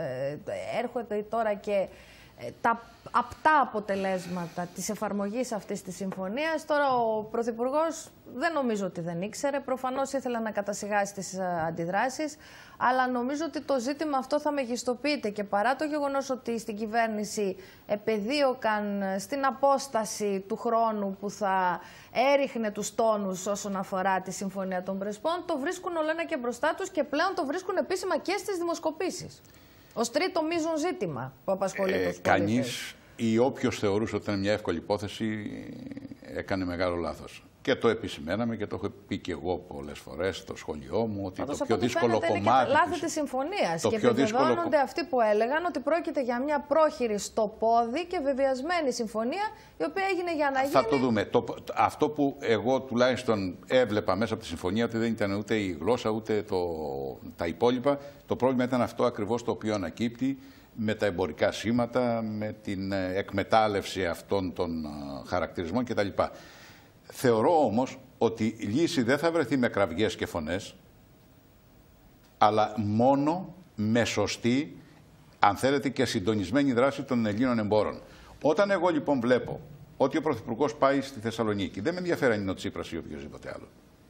έρχονται τώρα και τα απτά αποτελέσματα της εφαρμογής αυτής της συμφωνίας. Τώρα ο Πρωθυπουργός δεν νομίζω ότι δεν ήξερε, προφανώς ήθελε να κατασυγάσει τις αντιδράσεις, αλλά νομίζω ότι το ζήτημα αυτό θα μεγιστοποιείται και παρά το γεγονός ότι στην κυβέρνηση επεδίωκαν στην απόσταση του χρόνου που θα έριχνε τους τόνους όσον αφορά τη Συμφωνία των Πρεσπών, το βρίσκουν όλο ένα και μπροστά τους και πλέον το βρίσκουν επίσημα και στις δημοσκοπήσεις. Ως τρίτο μείζον ζήτημα που απασχολεί ε, τους κανείς ή όποιος θεωρούσε ότι ήταν μια εύκολη υπόθεση έκανε μεγάλο λάθος. Και το επισημαίναμε και το έχω πει και εγώ πολλές φορές στο σχολείο μου ότι Άντως το πιο δύσκολο κομμάτι. Είναι και λάθη της συμφωνίας. Και επιβεβαιώνονται δύσκολο... αυτοί που έλεγαν ότι πρόκειται για μια πρόχειρη στο πόδι και βεβαιασμένη συμφωνία, η οποία έγινε για να γίνει. Θα το δούμε. Το, αυτό που εγώ τουλάχιστον έβλεπα μέσα από τη συμφωνία, ότι δεν ήταν ούτε η γλώσσα ούτε το, τα υπόλοιπα. Το πρόβλημα ήταν αυτό ακριβώς το οποίο ανακύπτει με τα εμπορικά σήματα, με την εκμετάλλευση αυτών των χαρακτηρισμών κτλ. Θεωρώ όμως ότι η λύση δεν θα βρεθεί με κραυγές και φωνές, αλλά μόνο με σωστή, αν θέλετε, και συντονισμένη δράση των Ελλήνων εμπόρων. Όταν εγώ λοιπόν βλέπω ότι ο Πρωθυπουργός πάει στη Θεσσαλονίκη, δεν με ενδιαφέρει αν είναι ο Τσίπρας ή οποιοδήποτε άλλο,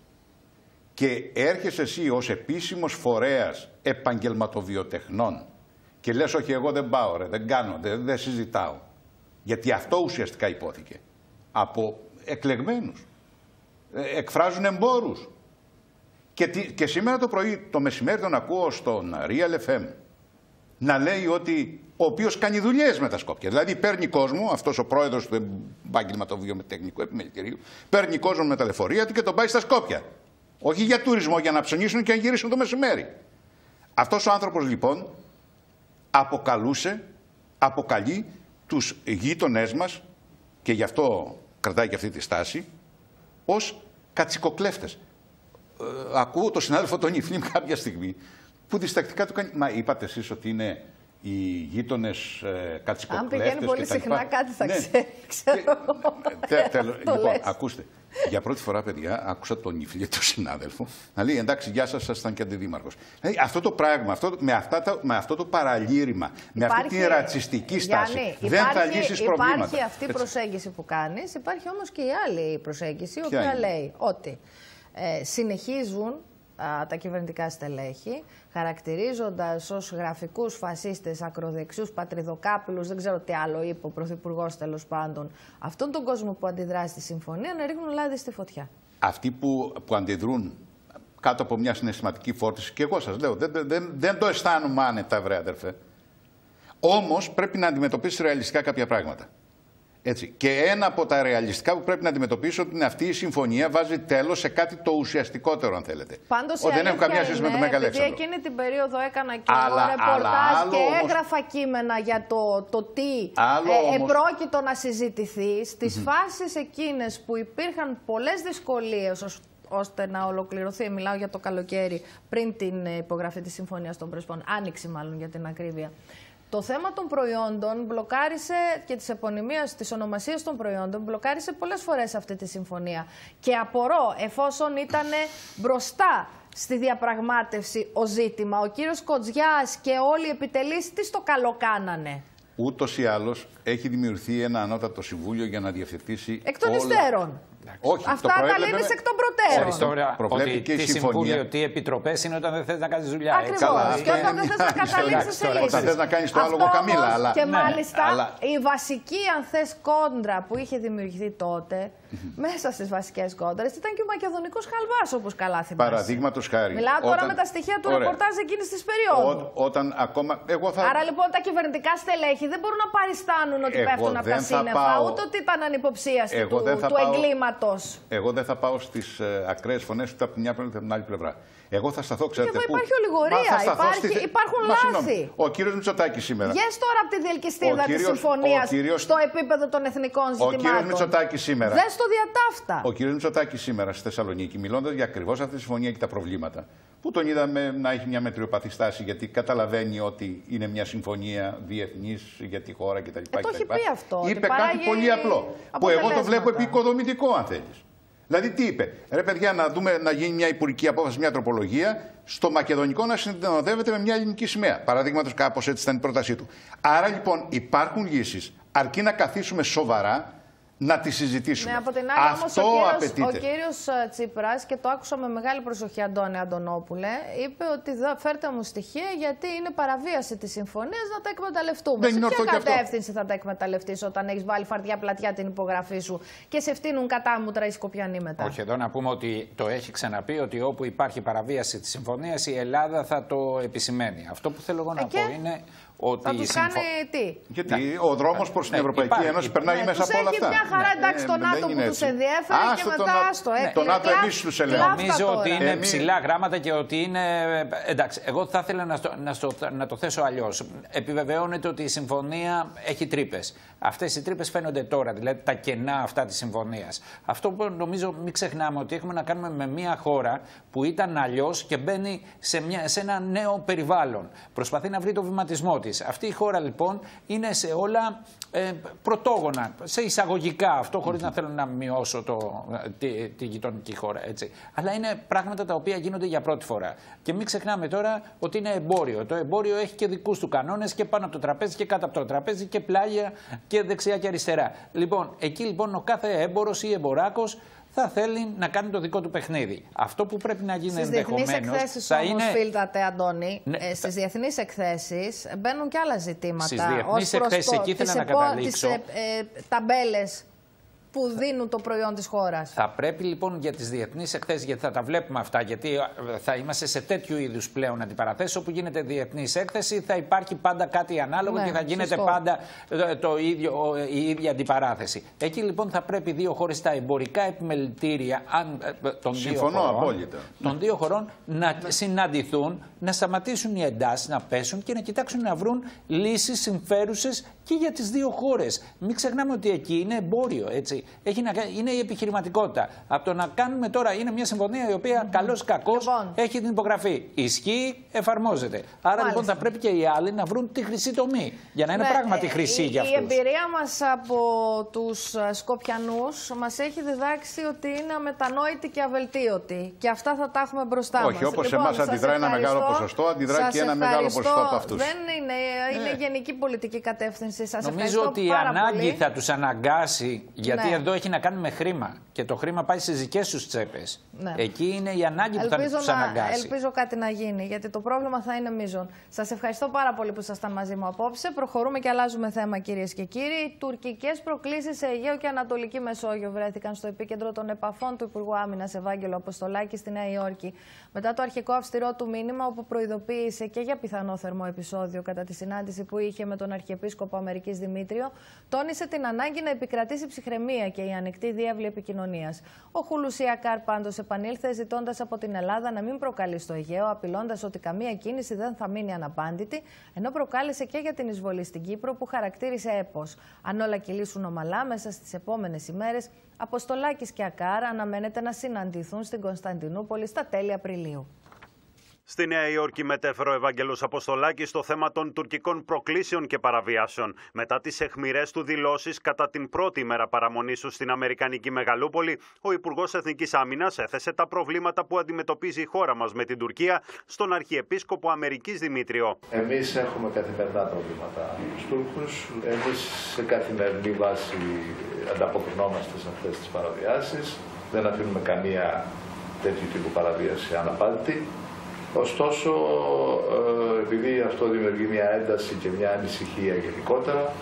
και έρχεσαι εσύ ως επίσημος φορέας επαγγελματοβιοτεχνών και λες όχι, εγώ δεν πάω, ρε, δεν κάνω, δεν, δεν συζητάω, γιατί αυτό ουσιαστικά υπόθηκε από εκλεγμένους, εκφράζουν εμπόρους. Και, και σήμερα το πρωί, το μεσημέρι τον ακούω στον Real εφ εμ να λέει ότι ο οποίος κάνει δουλειές με τα Σκόπια. Δηλαδή παίρνει κόσμο, αυτός ο πρόεδρος του επαγγελματοβιομηχανικού επιμελητηρίου, παίρνει κόσμο με τα λεωφορεία του και τον πάει στα Σκόπια. Όχι για τουρισμό, για να ψωνίσουν και να γυρίσουν το μεσημέρι. Αυτός ο άνθρωπος λοιπόν αποκαλούσε, αποκαλεί τους γείτονές μας, και γι' αυτό κρατάει και αυτή τη στάση, ως κατσικοκλέφτες. Ε, ακούω τον συνάδελφο τον Ιφλίμ κάποια στιγμή που διστακτικά του κάνει. Μα είπατε εσείς ότι είναι οι γείτονες ε, κατσικοκλέφτες. Αν πηγαίνει πολύ συχνά κάτι θα ναι. ξέρει. Ξέρω. Τε, τε, λοιπόν, ακούστε. Για πρώτη φορά, παιδιά, άκουσα τον Ιφλίμ, τον συνάδελφο, να λέει εντάξει, γεια σας, σας ήταν και αντιδήμαρχος. Δηλαδή, αυτό το πράγμα, αυτό, με, αυτά τα, με αυτό το παραλήρημα, με υπάρχει, αυτή την ρατσιστική στάση, Γιάννη, δεν υπάρχει, θα λύσεις προβλήματα. Υπάρχει αυτή η προσέγγιση που κάνεις, υπάρχει όμως και η άλλη προσέγγιση, η οποία λέει ότι ε, συνεχίζουν α, τα κυβερνητικά στελέχη, χαρακτηρίζοντας ως γραφικούς φασίστες, ακροδεξιούς, πατριδοκάπηλους, δεν ξέρω τι άλλο είπε ο Πρωθυπουργός τέλος πάντων, αυτόν τον κόσμο που αντιδρά στη συμφωνία να ρίχνουν λάδι στη φωτιά. Αυτοί που, που αντιδρούν κάτω από μια συναισθηματική φόρτιση, και εγώ σας λέω, δεν, δεν, δεν το αισθάνομαι άνετα, βρε αδερφέ. Όμως πρέπει να αντιμετωπίσεις ρεαλιστικά κάποια πράγματα. Έτσι. Και ένα από τα ρεαλιστικά που πρέπει να αντιμετωπίσω ότι είναι αυτή η συμφωνία βάζει τέλος σε κάτι το ουσιαστικότερο, αν θέλετε. Πάντως ότι δεν έχω καμία σχέση με τον Μέγα Αλέξανδρο. Επειδή εκείνη την περίοδο έκανα και αλλά, εγώ ρεπορτάζ αλλά, και όμως, έγραφα κείμενα για το, το τι ε, επρόκειτο να συζητηθεί. Στις mm-hmm. φάσεις εκείνες που υπήρχαν πολλές δυσκολίες ώστε να ολοκληρωθεί, μιλάω για το καλοκαίρι πριν την υπογραφή της Συμφωνίας των Πρεσπών, άνοιξη μάλλον για την ακρίβεια. Το θέμα των προϊόντων μπλοκάρισε και της επωνυμίας, της ονομασίας των προϊόντων, μπλοκάρισε πολλές φορές αυτή τη συμφωνία. Και απορώ, εφόσον ήταν μπροστά στη διαπραγμάτευση ο ζήτημα, ο κύριος Κοτζιάς και όλοι οι επιτελείς τι στο καλό κάνανε. Ούτως ή άλλως έχει δημιουργηθεί ένα ανώτατο συμβούλιο για να διευθετήσει. Εκ των υστέρων. Όχι, αυτά τα λύνεις εκ των προτέρων. Τώρα, ότι τι συμβούλιο, τι επιτροπές είναι όταν δεν θες να κάνεις δουλειά. Ακριβώς. Και όταν δεν θες να καταλήξεις σε λύσεις. Όταν θες να κάνεις το άλογο Καμίλα. Αλλά... Και μάλιστα αλλά... η βασική, αν θες, κόντρα που είχε δημιουργηθεί τότε, μέσα στις βασικές κόντρες, ήταν και ο μακεδονικός χαλβάς, όπως καλά θυμάσαι. Παραδείγματος χάρη. Μιλάω τώρα όταν... με τα στοιχεία του ρεπορτάζ εκείνης της περίοδου. Όταν ακόμα... Εγώ θα... Άρα λοιπόν τα κυβερνητικά στελέχη δεν μπορούν να παριστάνουν ότι Εγώ πέφτουν από τα σύννεφα, πάω... ούτε ότι ήταν ανυποψίαστοι του, του πάω... εγκλήματος. Εγώ δεν θα πάω στις ε, ακραίες φωνές ούτε από την μια ούτε από την άλλη πλευρά. Εγώ θα σταθώ, ξέρετε. Και εδώ πού. υπάρχει ολιγορία, υπάρχει, στη... υπάρχουν Μα, λάθη. Ο κύριος Μητσοτάκης σήμερα. Βγες τώρα από τη διελκυστίδα της συμφωνίας κύριος... στο επίπεδο των εθνικών ζητημάτων. Ο κύριος Μητσοτάκης σήμερα. Δες το διατάφτα. Ο κύριος Μητσοτάκης σήμερα στη Θεσσαλονίκη, μιλώντας για ακριβώς αυτή τη συμφωνία και τα προβλήματα, που τον είδαμε να έχει μια μετριοπαθή στάση, γιατί καταλαβαίνει ότι είναι μια συμφωνία διεθνής για τη χώρα κτλ. Ε, το έχει πει αυτό. Είπε κάτι πολύ απλό, που εγώ το βλέπω επικοδομητικό, αν θέλεις. Δηλαδή τι είπε, ρε παιδιά, να, δούμε, να γίνει μια υπουργική απόφαση, μια τροπολογία, στο μακεδονικό να συνοδεύεται με μια ελληνική σημαία. Παραδείγματος, κάπως έτσι ήταν η πρότασή του. Άρα λοιπόν υπάρχουν λύσεις, αρκεί να καθίσουμε σοβαρά να τη συζητήσουμε. Ναι, από την άλλη Αυτό όμως ο κύριος, απαιτείται. ο κύριος Τσίπρας, και το άκουσα με μεγάλη προσοχή, Αντώνη Αντωνόπουλε, είπε ότι φέρτε μου στοιχεία γιατί είναι παραβίαση της συμφωνίας να τα εκμεταλλευτούμε. Δεν σε ποια κατεύθυνση θα τα εκμεταλλευτείς όταν έχεις βάλει φαρδιά πλατιά την υπογραφή σου και σε φτύνουν κατάμουτρα οι Σκοπιανοί μετά? Όχι, εδώ να πούμε ότι το έχει ξαναπεί ότι όπου υπάρχει παραβίαση της συμφωνίας η Ελλάδα θα το επισημαίνει. Αυτό που θέλω εγώ να και... πω είναι ότι. Θα τους συμφω... κάνει τι? Γιατί ναι. ο δρόμος προς την Ευρωπαϊκή υπάρχει, Ένωση υπάρχει. περνάει ναι, μέσα από όλα αυτά. Έχει μια χαρά, εντάξει, το ΝΑΤΟ που τους ενδιέφερε και μετά άστο. Το ΝΑΤΟ εμείς τους ελέγχουμε. Νομίζω ότι είναι εμείς... ψηλά γράμματα και ότι είναι. Εντάξει, εγώ θα ήθελα να, στο, να, στο, να το θέσω αλλιώς. Επιβεβαιώνεται ότι η συμφωνία έχει τρύπες. Αυτές οι τρύπες φαίνονται τώρα, δηλαδή τα κενά αυτά της συμφωνίας. Αυτό που νομίζω μην ξεχνάμε ότι έχουμε να κάνουμε με μια χώρα που ήταν αλλιώς και μπαίνει σε, μια, σε ένα νέο περιβάλλον. Προσπαθεί να βρει το βηματισμό της. Αυτή η χώρα λοιπόν είναι σε όλα ε, πρωτόγωνα, σε εισαγωγικά αυτό, χωρίς mm-hmm. να θέλω να μειώσω το, τη, τη γειτονική χώρα. Έτσι. Αλλά είναι πράγματα τα οποία γίνονται για πρώτη φορά. Και μην ξεχνάμε τώρα ότι είναι εμπόριο. Το εμπόριο έχει και δικούς του κανόνες και πάνω από το τραπέζι και κάτω από το τραπέζι και πλάγια και δεξιά και αριστερά. Λοιπόν, εκεί λοιπόν ο κάθε έμπορος ή εμποράκος θα θέλει να κάνει το δικό του παιχνίδι. Αυτό που πρέπει να γίνει ενδεχομένως. Στις διεθνείς εκθέσεις θα όμως, είναι... φίλτατε Αντώνη, ναι, ε, στις διεθνείς εκθέσεις μπαίνουν και άλλα ζητήματα. Στις διεθνείς εκθέσεις, το, εκεί ήθελα να επο, καταλήξω. Τις ε, ε, ταμπέλες που δίνουν το προϊόν της χώρας. Θα πρέπει λοιπόν για τις διεθνείς εκθέσεις, γιατί θα τα βλέπουμε αυτά, γιατί θα είμαστε σε τέτοιου είδους πλέον αντιπαραθέσεις, όπου γίνεται διεθνής έκθεση, θα υπάρχει πάντα κάτι ανάλογο ναι, και θα γίνεται σωστό. πάντα το, το ίδιο, η ίδια αντιπαράθεση. Εκεί λοιπόν θα πρέπει δύο χώρες στα εμπορικά επιμελητήρια αν, των, δύο χωρών, των δύο χωρών να ναι. συναντηθούν, να σταματήσουν οι εντάσεις, να πέσουν και να κοιτάξουν να βρουν λύσεις συμφέρουσες και για τις δύο χώρες. Μην ξεχνάμε ότι εκεί είναι εμπόριο, έτσι. Έχει να, είναι η επιχειρηματικότητα. Από το να κάνουμε τώρα, είναι μια συμφωνία η οποία mm-hmm. καλώς ή κακώς λοιπόν. έχει την υπογραφή. Ισχύει, εφαρμόζεται. Άρα Μάλιστα. λοιπόν θα πρέπει και οι άλλοι να βρουν τη χρυσή τομή. Για να είναι ναι, πράγματι χρυσή η, για αυτούς. Η εμπειρία μας από τους Σκοπιανούς μας έχει διδάξει ότι είναι αμετανόητη και αβελτίωτη. Και αυτά θα τα έχουμε μπροστά μας. Όχι, όπως λοιπόν, εμάς αντιδρά ένα μεγάλο ποσοστό, αντιδρά και ένα μεγάλο ποσοστό από αυτούς. Δεν είναι, είναι γενική πολιτική κατεύθυνση διεύρυνση. Σας Νομίζω ευχαριστώ ότι η πάρα ανάγκη πολύ. θα τους αναγκάσει, γιατί Ναι. εδώ έχει να κάνει με χρήμα και το χρήμα πάει στις δικές τους τσέπες. Ναι. Εκεί είναι η ανάγκη που Ελπίζω θα τους να, αναγκάσει. ελπίζω κάτι να γίνει, γιατί το πρόβλημα θα είναι μείζον. Σας ευχαριστώ πάρα πολύ που ήσασταν μαζί μου απόψε. Προχωρούμε και αλλάζουμε θέμα, κυρίες και κύριοι. Τουρκικές προκλήσεις σε Αιγαίο και Ανατολική Μεσόγειο βρέθηκαν στο επίκεντρο των επαφών του Υπουργού Άμυνας Ευάγγελο Αποστολάκη στη Νέα Υόρκη. Μετά το αρχικό αυστηρό του μήνυμα, όπου προειδοποίησε και για πιθανό θερμό επεισόδιο κατά τη συνάντηση που είχε με τον Αρχιεπίσκοπο Αμερικής Δημήτριο, τόνισε την ανάγκη να επικρατήσει ψυχραιμία και η ανοιχτή διάβλη επικοινωνίας. Ο Χουλουσιακάρ πάντως επανήλθε, ζητώντας από την Ελλάδα να μην προκαλεί στο Αιγαίο, απειλώντας ότι καμία κίνηση δεν θα μείνει αναπάντητη, ενώ προκάλεσε και για την εισβολή στην Κύπρο που χαρακτήρισε έπος. Αν όλα κυλήσουν ομαλά μέσα στις επόμενες ημέρες, Αποστολάκης και Ακάρ αναμένεται να συναντηθούν στην Κωνσταντινούπολη στα τέλη Απριλίου. Στη Νέα Υόρκη μετέφερε ο Ευάγγελος Αποστολάκης το θέμα των τουρκικών προκλήσεων και παραβιάσεων. Μετά τις αιχμηρές του δηλώσεις κατά την πρώτη ημέρα παραμονής του στην Αμερικανική Μεγαλούπολη, ο Υπουργός Εθνικής Άμυνας έθεσε τα προβλήματα που αντιμετωπίζει η χώρα μας με την Τουρκία στον Αρχιεπίσκοπο Αμερικής Δημήτριο. Εμείς έχουμε καθημερινά προβλήματα στους Τούρκους. Εμείς σε καθημερινή βάση ανταποκρινόμαστε σε αυτές τις παραβιάσεις. Δεν αφήνουμε καμία τέτοιου τύπου παραβίαση αναπάντητη. Ωστόσο, επειδή αυτό δημιουργεί μια ένταση και μια ανησυχία γενικότερα,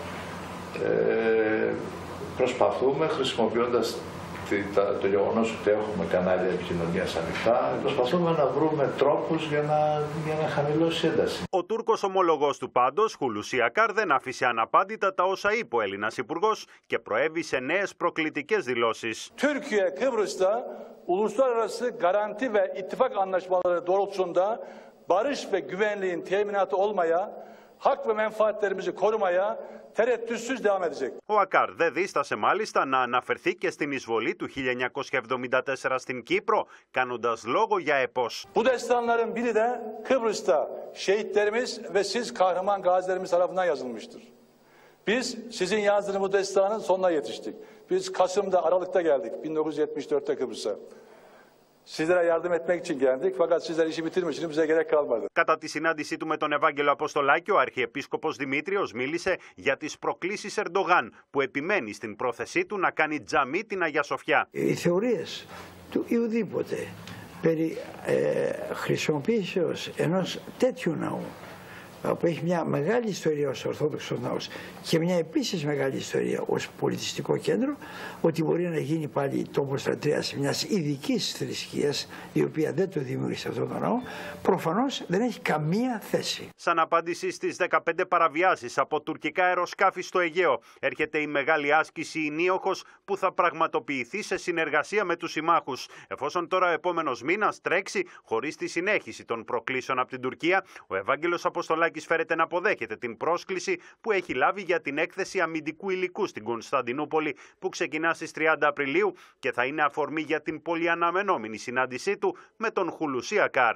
προσπαθούμε, χρησιμοποιώντας το γεγονός ότι έχουμε κανάλια επικοινωνίας ανοιχτά, προσπαθούμε να βρούμε τρόπους για να, για να χαμηλώσει η ένταση. Ο Τούρκος ομολογός του πάντως, Χουλουσιακάρ, δεν άφησε αναπάντητα τα όσα είπε ο Έλληνας Υπουργός και προέβη σε νέες προκλητικές δηλώσεις. Türkiye Kıbrıs'ta uluslararası garanti ve ittifak anlaşmaları doğrultusunda barış ve güvenliğin teminatı olmaya, hak ve menfaatlerimizi korumaya tereddütsüz devam edecek. Ο Ακάρ δεν δίστασε μάλιστα να αναφερθεί και στην εισβολή του χίλια εννιακόσια εβδομήντα τέσσερα στην Κύπρο, κάνοντας λόγο για έπος. Bu destanların biri de Kıbrıs'ta şehitlerimiz ve siz kahraman gazilerimiz tarafından yazılmıştır. Biz sizin yazdığınız bu destanın sonuna yetiştik. Biz Kasım'da, Aralık'ta geldik bin dokuz yüz yetmiş dörtte Kıbrıs'a. Sizlere yardım etmek için geldik, fakat sizler işi bitirmişsiniz, bize gerek kalmadı. Κατά τη συνάντησή του με τον Ευάγγελο Αποστολάκη, ο Αρχιεπίσκοπος Δημήτριος μίλησε για τις προκλήσεις Ερντογάν, που επιμένει στην πρόθεσή του να κάνει τζαμί την Αγία Σοφιά. Οι θεωρίες του ή ουδήποτε περί ε, χρησιμοποίησεως ενός τέτοιου ναού, που έχει μια μεγάλη ιστορία ως Ορθόδοξος ναός και μια επίσης μεγάλη ιστορία ως πολιτιστικό κέντρο, ότι μπορεί να γίνει πάλι τόπος λατρείας μιας ειδικής θρησκείας, η οποία δεν το δημιούργησε αυτό το ναό, προφανώς δεν έχει καμία θέση. Σαν απάντηση στις δεκαπέντε παραβιάσεις από τουρκικά αεροσκάφη στο Αιγαίο, έρχεται η μεγάλη άσκηση Ηνίοχος που θα πραγματοποιηθεί σε συνεργασία με τους συμμάχους. Εφόσον τώρα ο επόμενος μήνας τρέξει χωρίς τη συνέχιση των προκλήσεων από την Τουρκία, ο Ευάγγελος Αποστολάκης φέρεται να αποδέχεται την πρόσκληση που έχει λάβει για την έκθεση αμυντικού υλικού στην Κωνσταντινούπολη, που ξεκινά στις τριάντα Απριλίου και θα είναι αφορμή για την πολυαναμενόμενη συνάντησή του με τον Χουλουσιακάρ.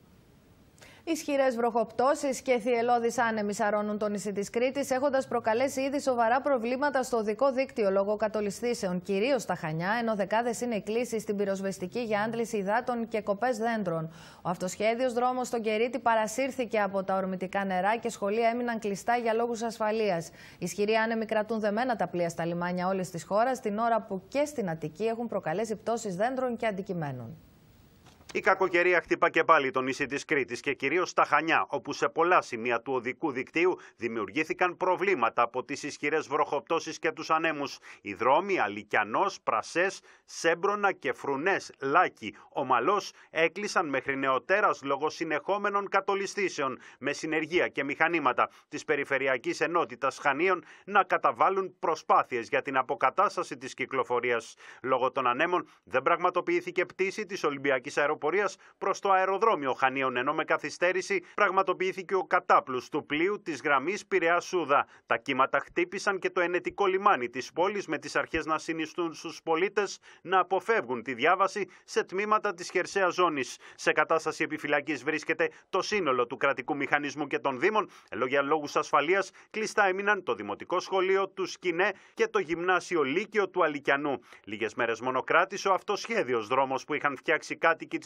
Ισχυρές βροχοπτώσεις και θυελλώδεις άνεμοι σαρώνουν το νησί της Κρήτης, έχοντας προκαλέσει ήδη σοβαρά προβλήματα στο οδικό δίκτυο λόγω κατολισθήσεων, κυρίως στα Χανιά, ενώ δεκάδες είναι οι κλήσεις στην πυροσβεστική για άντληση υδάτων και κοπές δέντρων. Ο αυτοσχέδιος δρόμος στον Κερίτη παρασύρθηκε από τα ορμητικά νερά και σχολεία έμειναν κλειστά για λόγους ασφαλείας. Ισχυροί άνεμοι κρατούν δεμένα τα πλοία στα λιμάνια όλης της χώρας, την ώρα που και στην Αττική έχουν προκαλέσει πτώσεις δέντρων και αντικειμένων. Η κακοκαιρία χτυπά και πάλι το νησί της Κρήτης και κυρίως στα Χανιά, όπου σε πολλά σημεία του οδικού δικτύου δημιουργήθηκαν προβλήματα από τις ισχυρές βροχοπτώσεις και τους ανέμους. Οι δρόμοι Αλικιανός, Πρασές, Σέμπρονα και Φρουνές, Λάκη, Ομαλός έκλεισαν μέχρι νεοτέρας λόγω συνεχόμενων κατολισθήσεων, με συνεργεία και μηχανήματα της Περιφερειακής Ενότητας Χανίων να καταβάλουν προσπάθειες για την αποκατάσταση της κυκλοφορίας. Λόγω των ανέμων δεν πραγματοποιήθηκε πτήση της Ολυμπιακής Αεροπορίας προς το αεροδρόμιο Χανίων, ενώ με καθυστέρηση πραγματοποιήθηκε ο κατάπλους του πλοίου της γραμμής Πειραιάς-Σούδα. Τα κύματα χτύπησαν και το ενετικό λιμάνι της πόλης, με τις αρχές να συνιστούν στους πολίτες να αποφεύγουν τη διάβαση σε τμήματα της χερσαίας ζώνης. Σε κατάσταση επιφυλακής βρίσκεται το σύνολο του κρατικού μηχανισμού και των Δήμων, ενώ για λόγους ασφαλείας κλειστά έμειναν το Δημοτικό Σχολείο του Σκινέ και το Γυμνάσιο Λύκειο του Αλικιανού. Λίγες μέρες μόνο κράτησε ο αυτοσχέδιος δρόμος που είχαν φτιάξει κάτοικοι της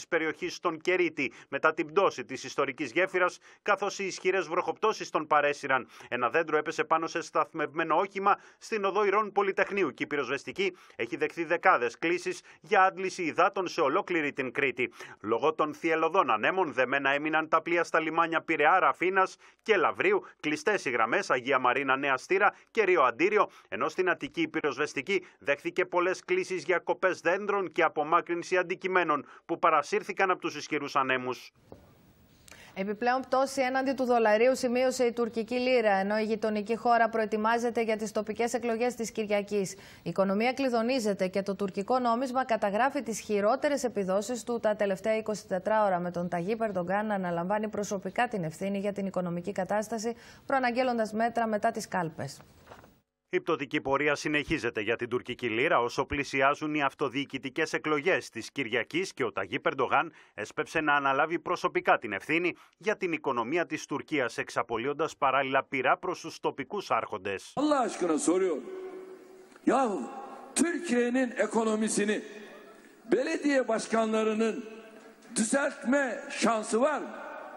της περιοχής στον Κερίτη μετά την πτώση της ιστορικής γέφυρας, καθώς οι ισχυρές βροχοπτώσεις τον παρέσυραν. Ένα δέντρο έπεσε πάνω σε σταθμευμένο όχημα στην οδό Ηρών Πολυτεχνείου και η πυροσβεστική έχει δεχθεί δεκάδες κλήσεις για άντληση υδάτων σε ολόκληρη την Κρήτη. Λόγω των θυελλωδών ανέμων δεμένα έμειναν τα πλοία στα λιμάνια Πειραιά, Ραφίνας και Λαβρίου, κλειστές οι γραμμές Αγία Μαρίνα, Νέα Στήρα και Ρίο Αντίριο, ενώ στην Αττική η πυροσβεστική δέχθηκε πολλές κλήσεις για κοπές δέντρων και απομάκρυνση αντικειμένων που παρασύρθηκαν από τους ισχυρούς ανέμους. Επιπλέον πτώση έναντι του δολαρίου σημείωσε η τουρκική λίρα, ενώ η γειτονική χώρα προετοιμάζεται για τις τοπικές εκλογές της Κυριακής. Η οικονομία κλειδονίζεται και το τουρκικό νόμισμα καταγράφει τις χειρότερες επιδόσεις του τα τελευταία είκοσι τέσσερις ώρα, με τον Ταγίπ Ερντογκάν να αναλαμβάνει προσωπικά την ευθύνη για την οικονομική κατάσταση, προαναγγέλλοντας μέτρα μετά τις κάλπες. Η πτωτική πορεία συνεχίζεται για την τουρκική λίρα όσο πλησιάζουν οι αυτοδιοικητικές εκλογές της Κυριακής και ο Ταγίπ Ερντογάν έσπευσε να αναλάβει προσωπικά την ευθύνη για την οικονομία της Τουρκίας, εξαπολύοντας παράλληλα πειρά προς τους τοπικούς άρχοντες. Allah aşkına soruyorum. Yahu Türkiye'nin ekonomisini belediye başkanlarının düzeltme şansı var mı?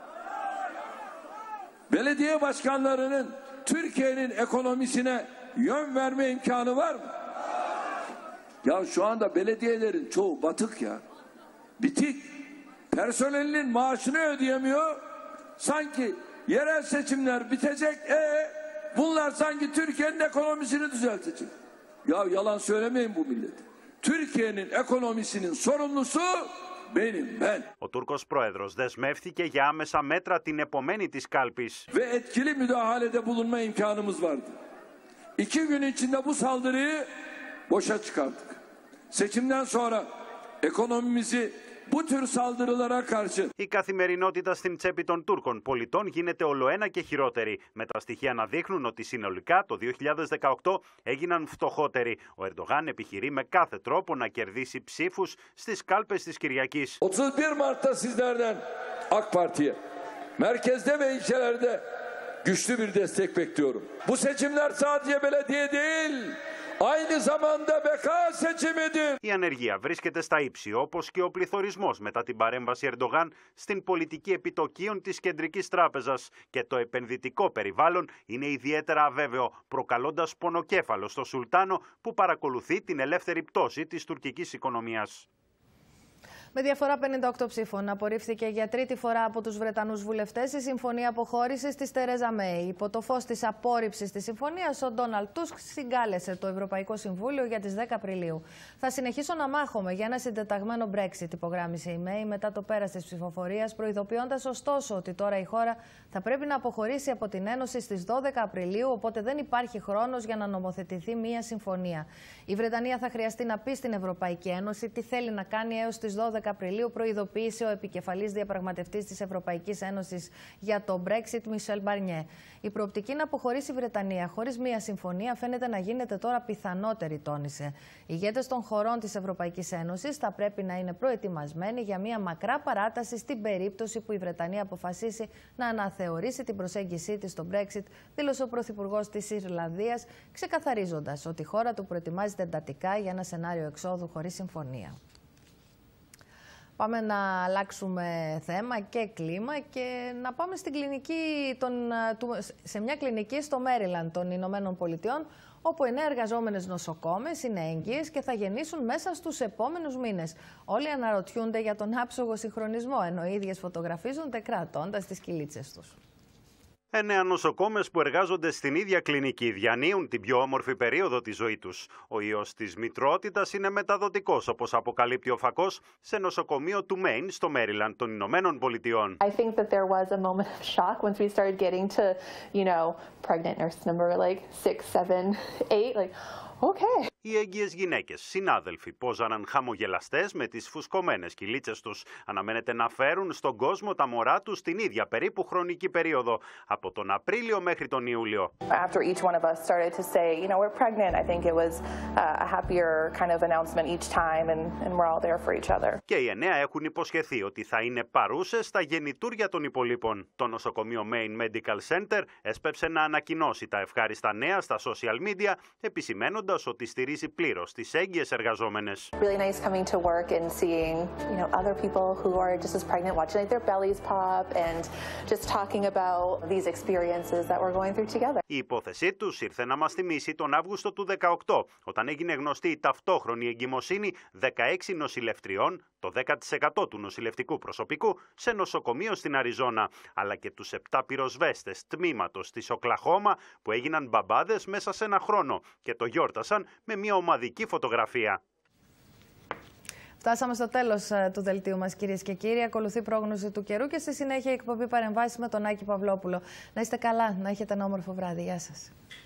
Belediye başkanlarının Türkiye'nin ekonomisine yön verme imkanı var mı? Ya şu anda belediyelerin çoğu batık ya. Bitik. Personelinin maaşını ödeyemiyor. Sanki yerel seçimler bitecek. E bunlar sanki Türkiye'nin ekonomisini düzeltecek. Ya yalan söylemeyin bu millete. Türkiye'nin ekonomisinin sorumlusu benim, ben. Ο Τούρκος πρόεδρος δεσμεύθηκε για άμεσα μέτρα την επομένη της κάλπης. Ve etkili müdahalede bulunma imkanımız vardı. İki gün içinde bu saldırıyı boşa çıkarttık. Seçimden sonra ekonomimizi bu tür saldırılara karşı. Η καθημερινότητα στην τσέπη των Τούρκων πολιτών γίνεται ολοένα και χειρότερη, με τα στοιχεία να δείχνουν ότι συνολικά το δύο χιλιάδες δεκαοκτώ έγιναν φτωχότεροι. Ο Ερντογάν επιχειρεί με κάθε τρόπο να κερδίσει ψήφους στις κάλπες της Κυριακής. otuz bir Mart'ta sizlerden AK Parti'ye merkezde ve ilçelerde güçlü bir destek bekliyorum. Bu seçimler sadece belediye değil, aynı zamanda beka seçimidir. Η ανεργία βρίσκεται στα ύψη, όπως και ο πληθωρισμός μετά την παρέμβαση Ερντογάν στην πολιτική επιτοκίων της Κεντρικής Τράπεζας, και το επενδυτικό περιβάλλον είναι ιδιαίτερα αβέβαιο, προκαλώντας πονοκέφαλο στο Σουλτάνο που παρακολουθεί την ελεύθερη πτώση της τουρκικής οικονομίας. Με διαφορά πενήντα οκτώ ψήφων απορρίφθηκε για τρίτη φορά από τους Βρετανούς βουλευτές η συμφωνία αποχώρησης της Τερέζα Μέη. Υπό το φως της απόρριψης της συμφωνίας, ο Ντόναλντ Τούσκ συγκάλεσε το Ευρωπαϊκό Συμβούλιο για τις δέκα Απριλίου. Θα συνεχίσω να μάχομαι για ένα συντεταγμένο Brexit, υπογράμμισε η Μέη μετά το πέρας της ψηφοφορίας, προειδοποιώντας ωστόσο ότι τώρα η χώρα θα πρέπει να αποχωρήσει από την Ένωση στις δώδεκα Απριλίου, οπότε δεν υπάρχει χρόνος για να νομοθετηθεί μία συμφωνία. Η Βρετανία θα χρειαστεί να πει στην Ευρωπαϊκή Ένωση τι θέλει να κάνει έως τις δώδεκα Απριλίου, προειδοποίησε ο επικεφαλής διαπραγματευτής της Ευρωπαϊκής Ένωσης για το Brexit, Μισελ Μπαρνιέ. Η προοπτική να αποχωρήσει η Βρετανία χωρίς μία συμφωνία φαίνεται να γίνεται τώρα πιθανότερη, τόνισε. Οι ηγέτες των χωρών της Ευρωπαϊκής Ένωσης θα πρέπει να είναι προετοιμασμένοι για μία μακρά παράταση στην περίπτωση που η Βρετανία αποφασίσει να αναθεωρήσει την προσέγγιση της στο Brexit, δήλωσε ο Πρωθυπουργός της Ιρλανδίας, ξεκαθαρίζοντας ότι η χώρα του προετοιμάζεται εντατικά για ένα σενάριο εξόδου χωρίς συμφωνία. Πάμε να αλλάξουμε θέμα και κλίμα και να πάμε στην κλινική των, σε μια κλινική στο Μέριλαντ των Ηνωμένων Πολιτειών, όπου εννέα εργαζόμενες νοσοκόμες είναι έγκυες και θα γεννήσουν μέσα στους επόμενους μήνες. Όλοι αναρωτιούνται για τον άψογο συγχρονισμό, ενώ οι ίδιες φωτογραφίζονται κρατώντας τις κυλίτσες τους. Εννέα νοσοκόμες που εργάζονται στην ίδια κλινική διανύουν την πιο όμορφη περίοδο της ζωής τους. Ο ιός της μητρότητας είναι μεταδοτικός, όπως αποκαλύπτει ο φακός σε νοσοκομείο του Μέιν στο Μέριλαντ των Ηνωμένων Πολιτειών. I think that there was a moment of shock once we started getting to, you know, pregnant nurse number like six, seven, eight, like, okay. Οι έγκυες γυναίκες, συνάδελφοι, πόζαναν χαμογελαστές με τις φουσκωμένες κυλίτσες τους. Αναμένεται να φέρουν στον κόσμο τα μωρά τους την ίδια περίπου χρονική περίοδο, από τον Απρίλιο μέχρι τον Ιούλιο. After each one of us started to say, you know, we're pregnant, I think it was a happier kind of announcement each time, and, and we're all there for each other. Και οι εννέα έχουν υποσχεθεί ότι θα είναι παρούσες στα γεννητούρια των υπολείπων. Το νοσοκομείο Main Medical Center έσπευσε να ανακοινώσει τα ευχάριστα νέα στα social media, επισημένοντας ότι στηρίζει βοηθήσει πλήρως τις έγκυες εργαζόμενες. Really nice coming to work and seeing, you know, other people who are just as pregnant, watching like their bellies pop and just talking about these experiences that we're going through together. Η υπόθεσή τους ήρθε να μας θυμίσει τον Αύγουστο του δεκαοκτώ, όταν έγινε γνωστή η ταυτόχρονη εγκυμοσύνη δεκαέξι νοσηλευτριών, το δέκα τοις εκατό του νοσηλευτικού προσωπικού, σε νοσοκομείο στην Αριζόνα, αλλά και τους επτά πυροσβέστες τμήματος της Οκλαχώμα που έγιναν μπαμπάδες μέσα σε ένα χρόνο και το γιόρτασαν με μια ομαδική φωτογραφία. Φτάσαμε στο τέλος του δελτίου μας, κυρίες και κύριοι. Ακολουθεί πρόγνωση του καιρού και στη συνέχεια η εκπομπή παρεμβάσεις με τον Άκη Παυλόπουλο. Να είστε καλά, να έχετε ένα όμορφο βράδυ. Γεια σας.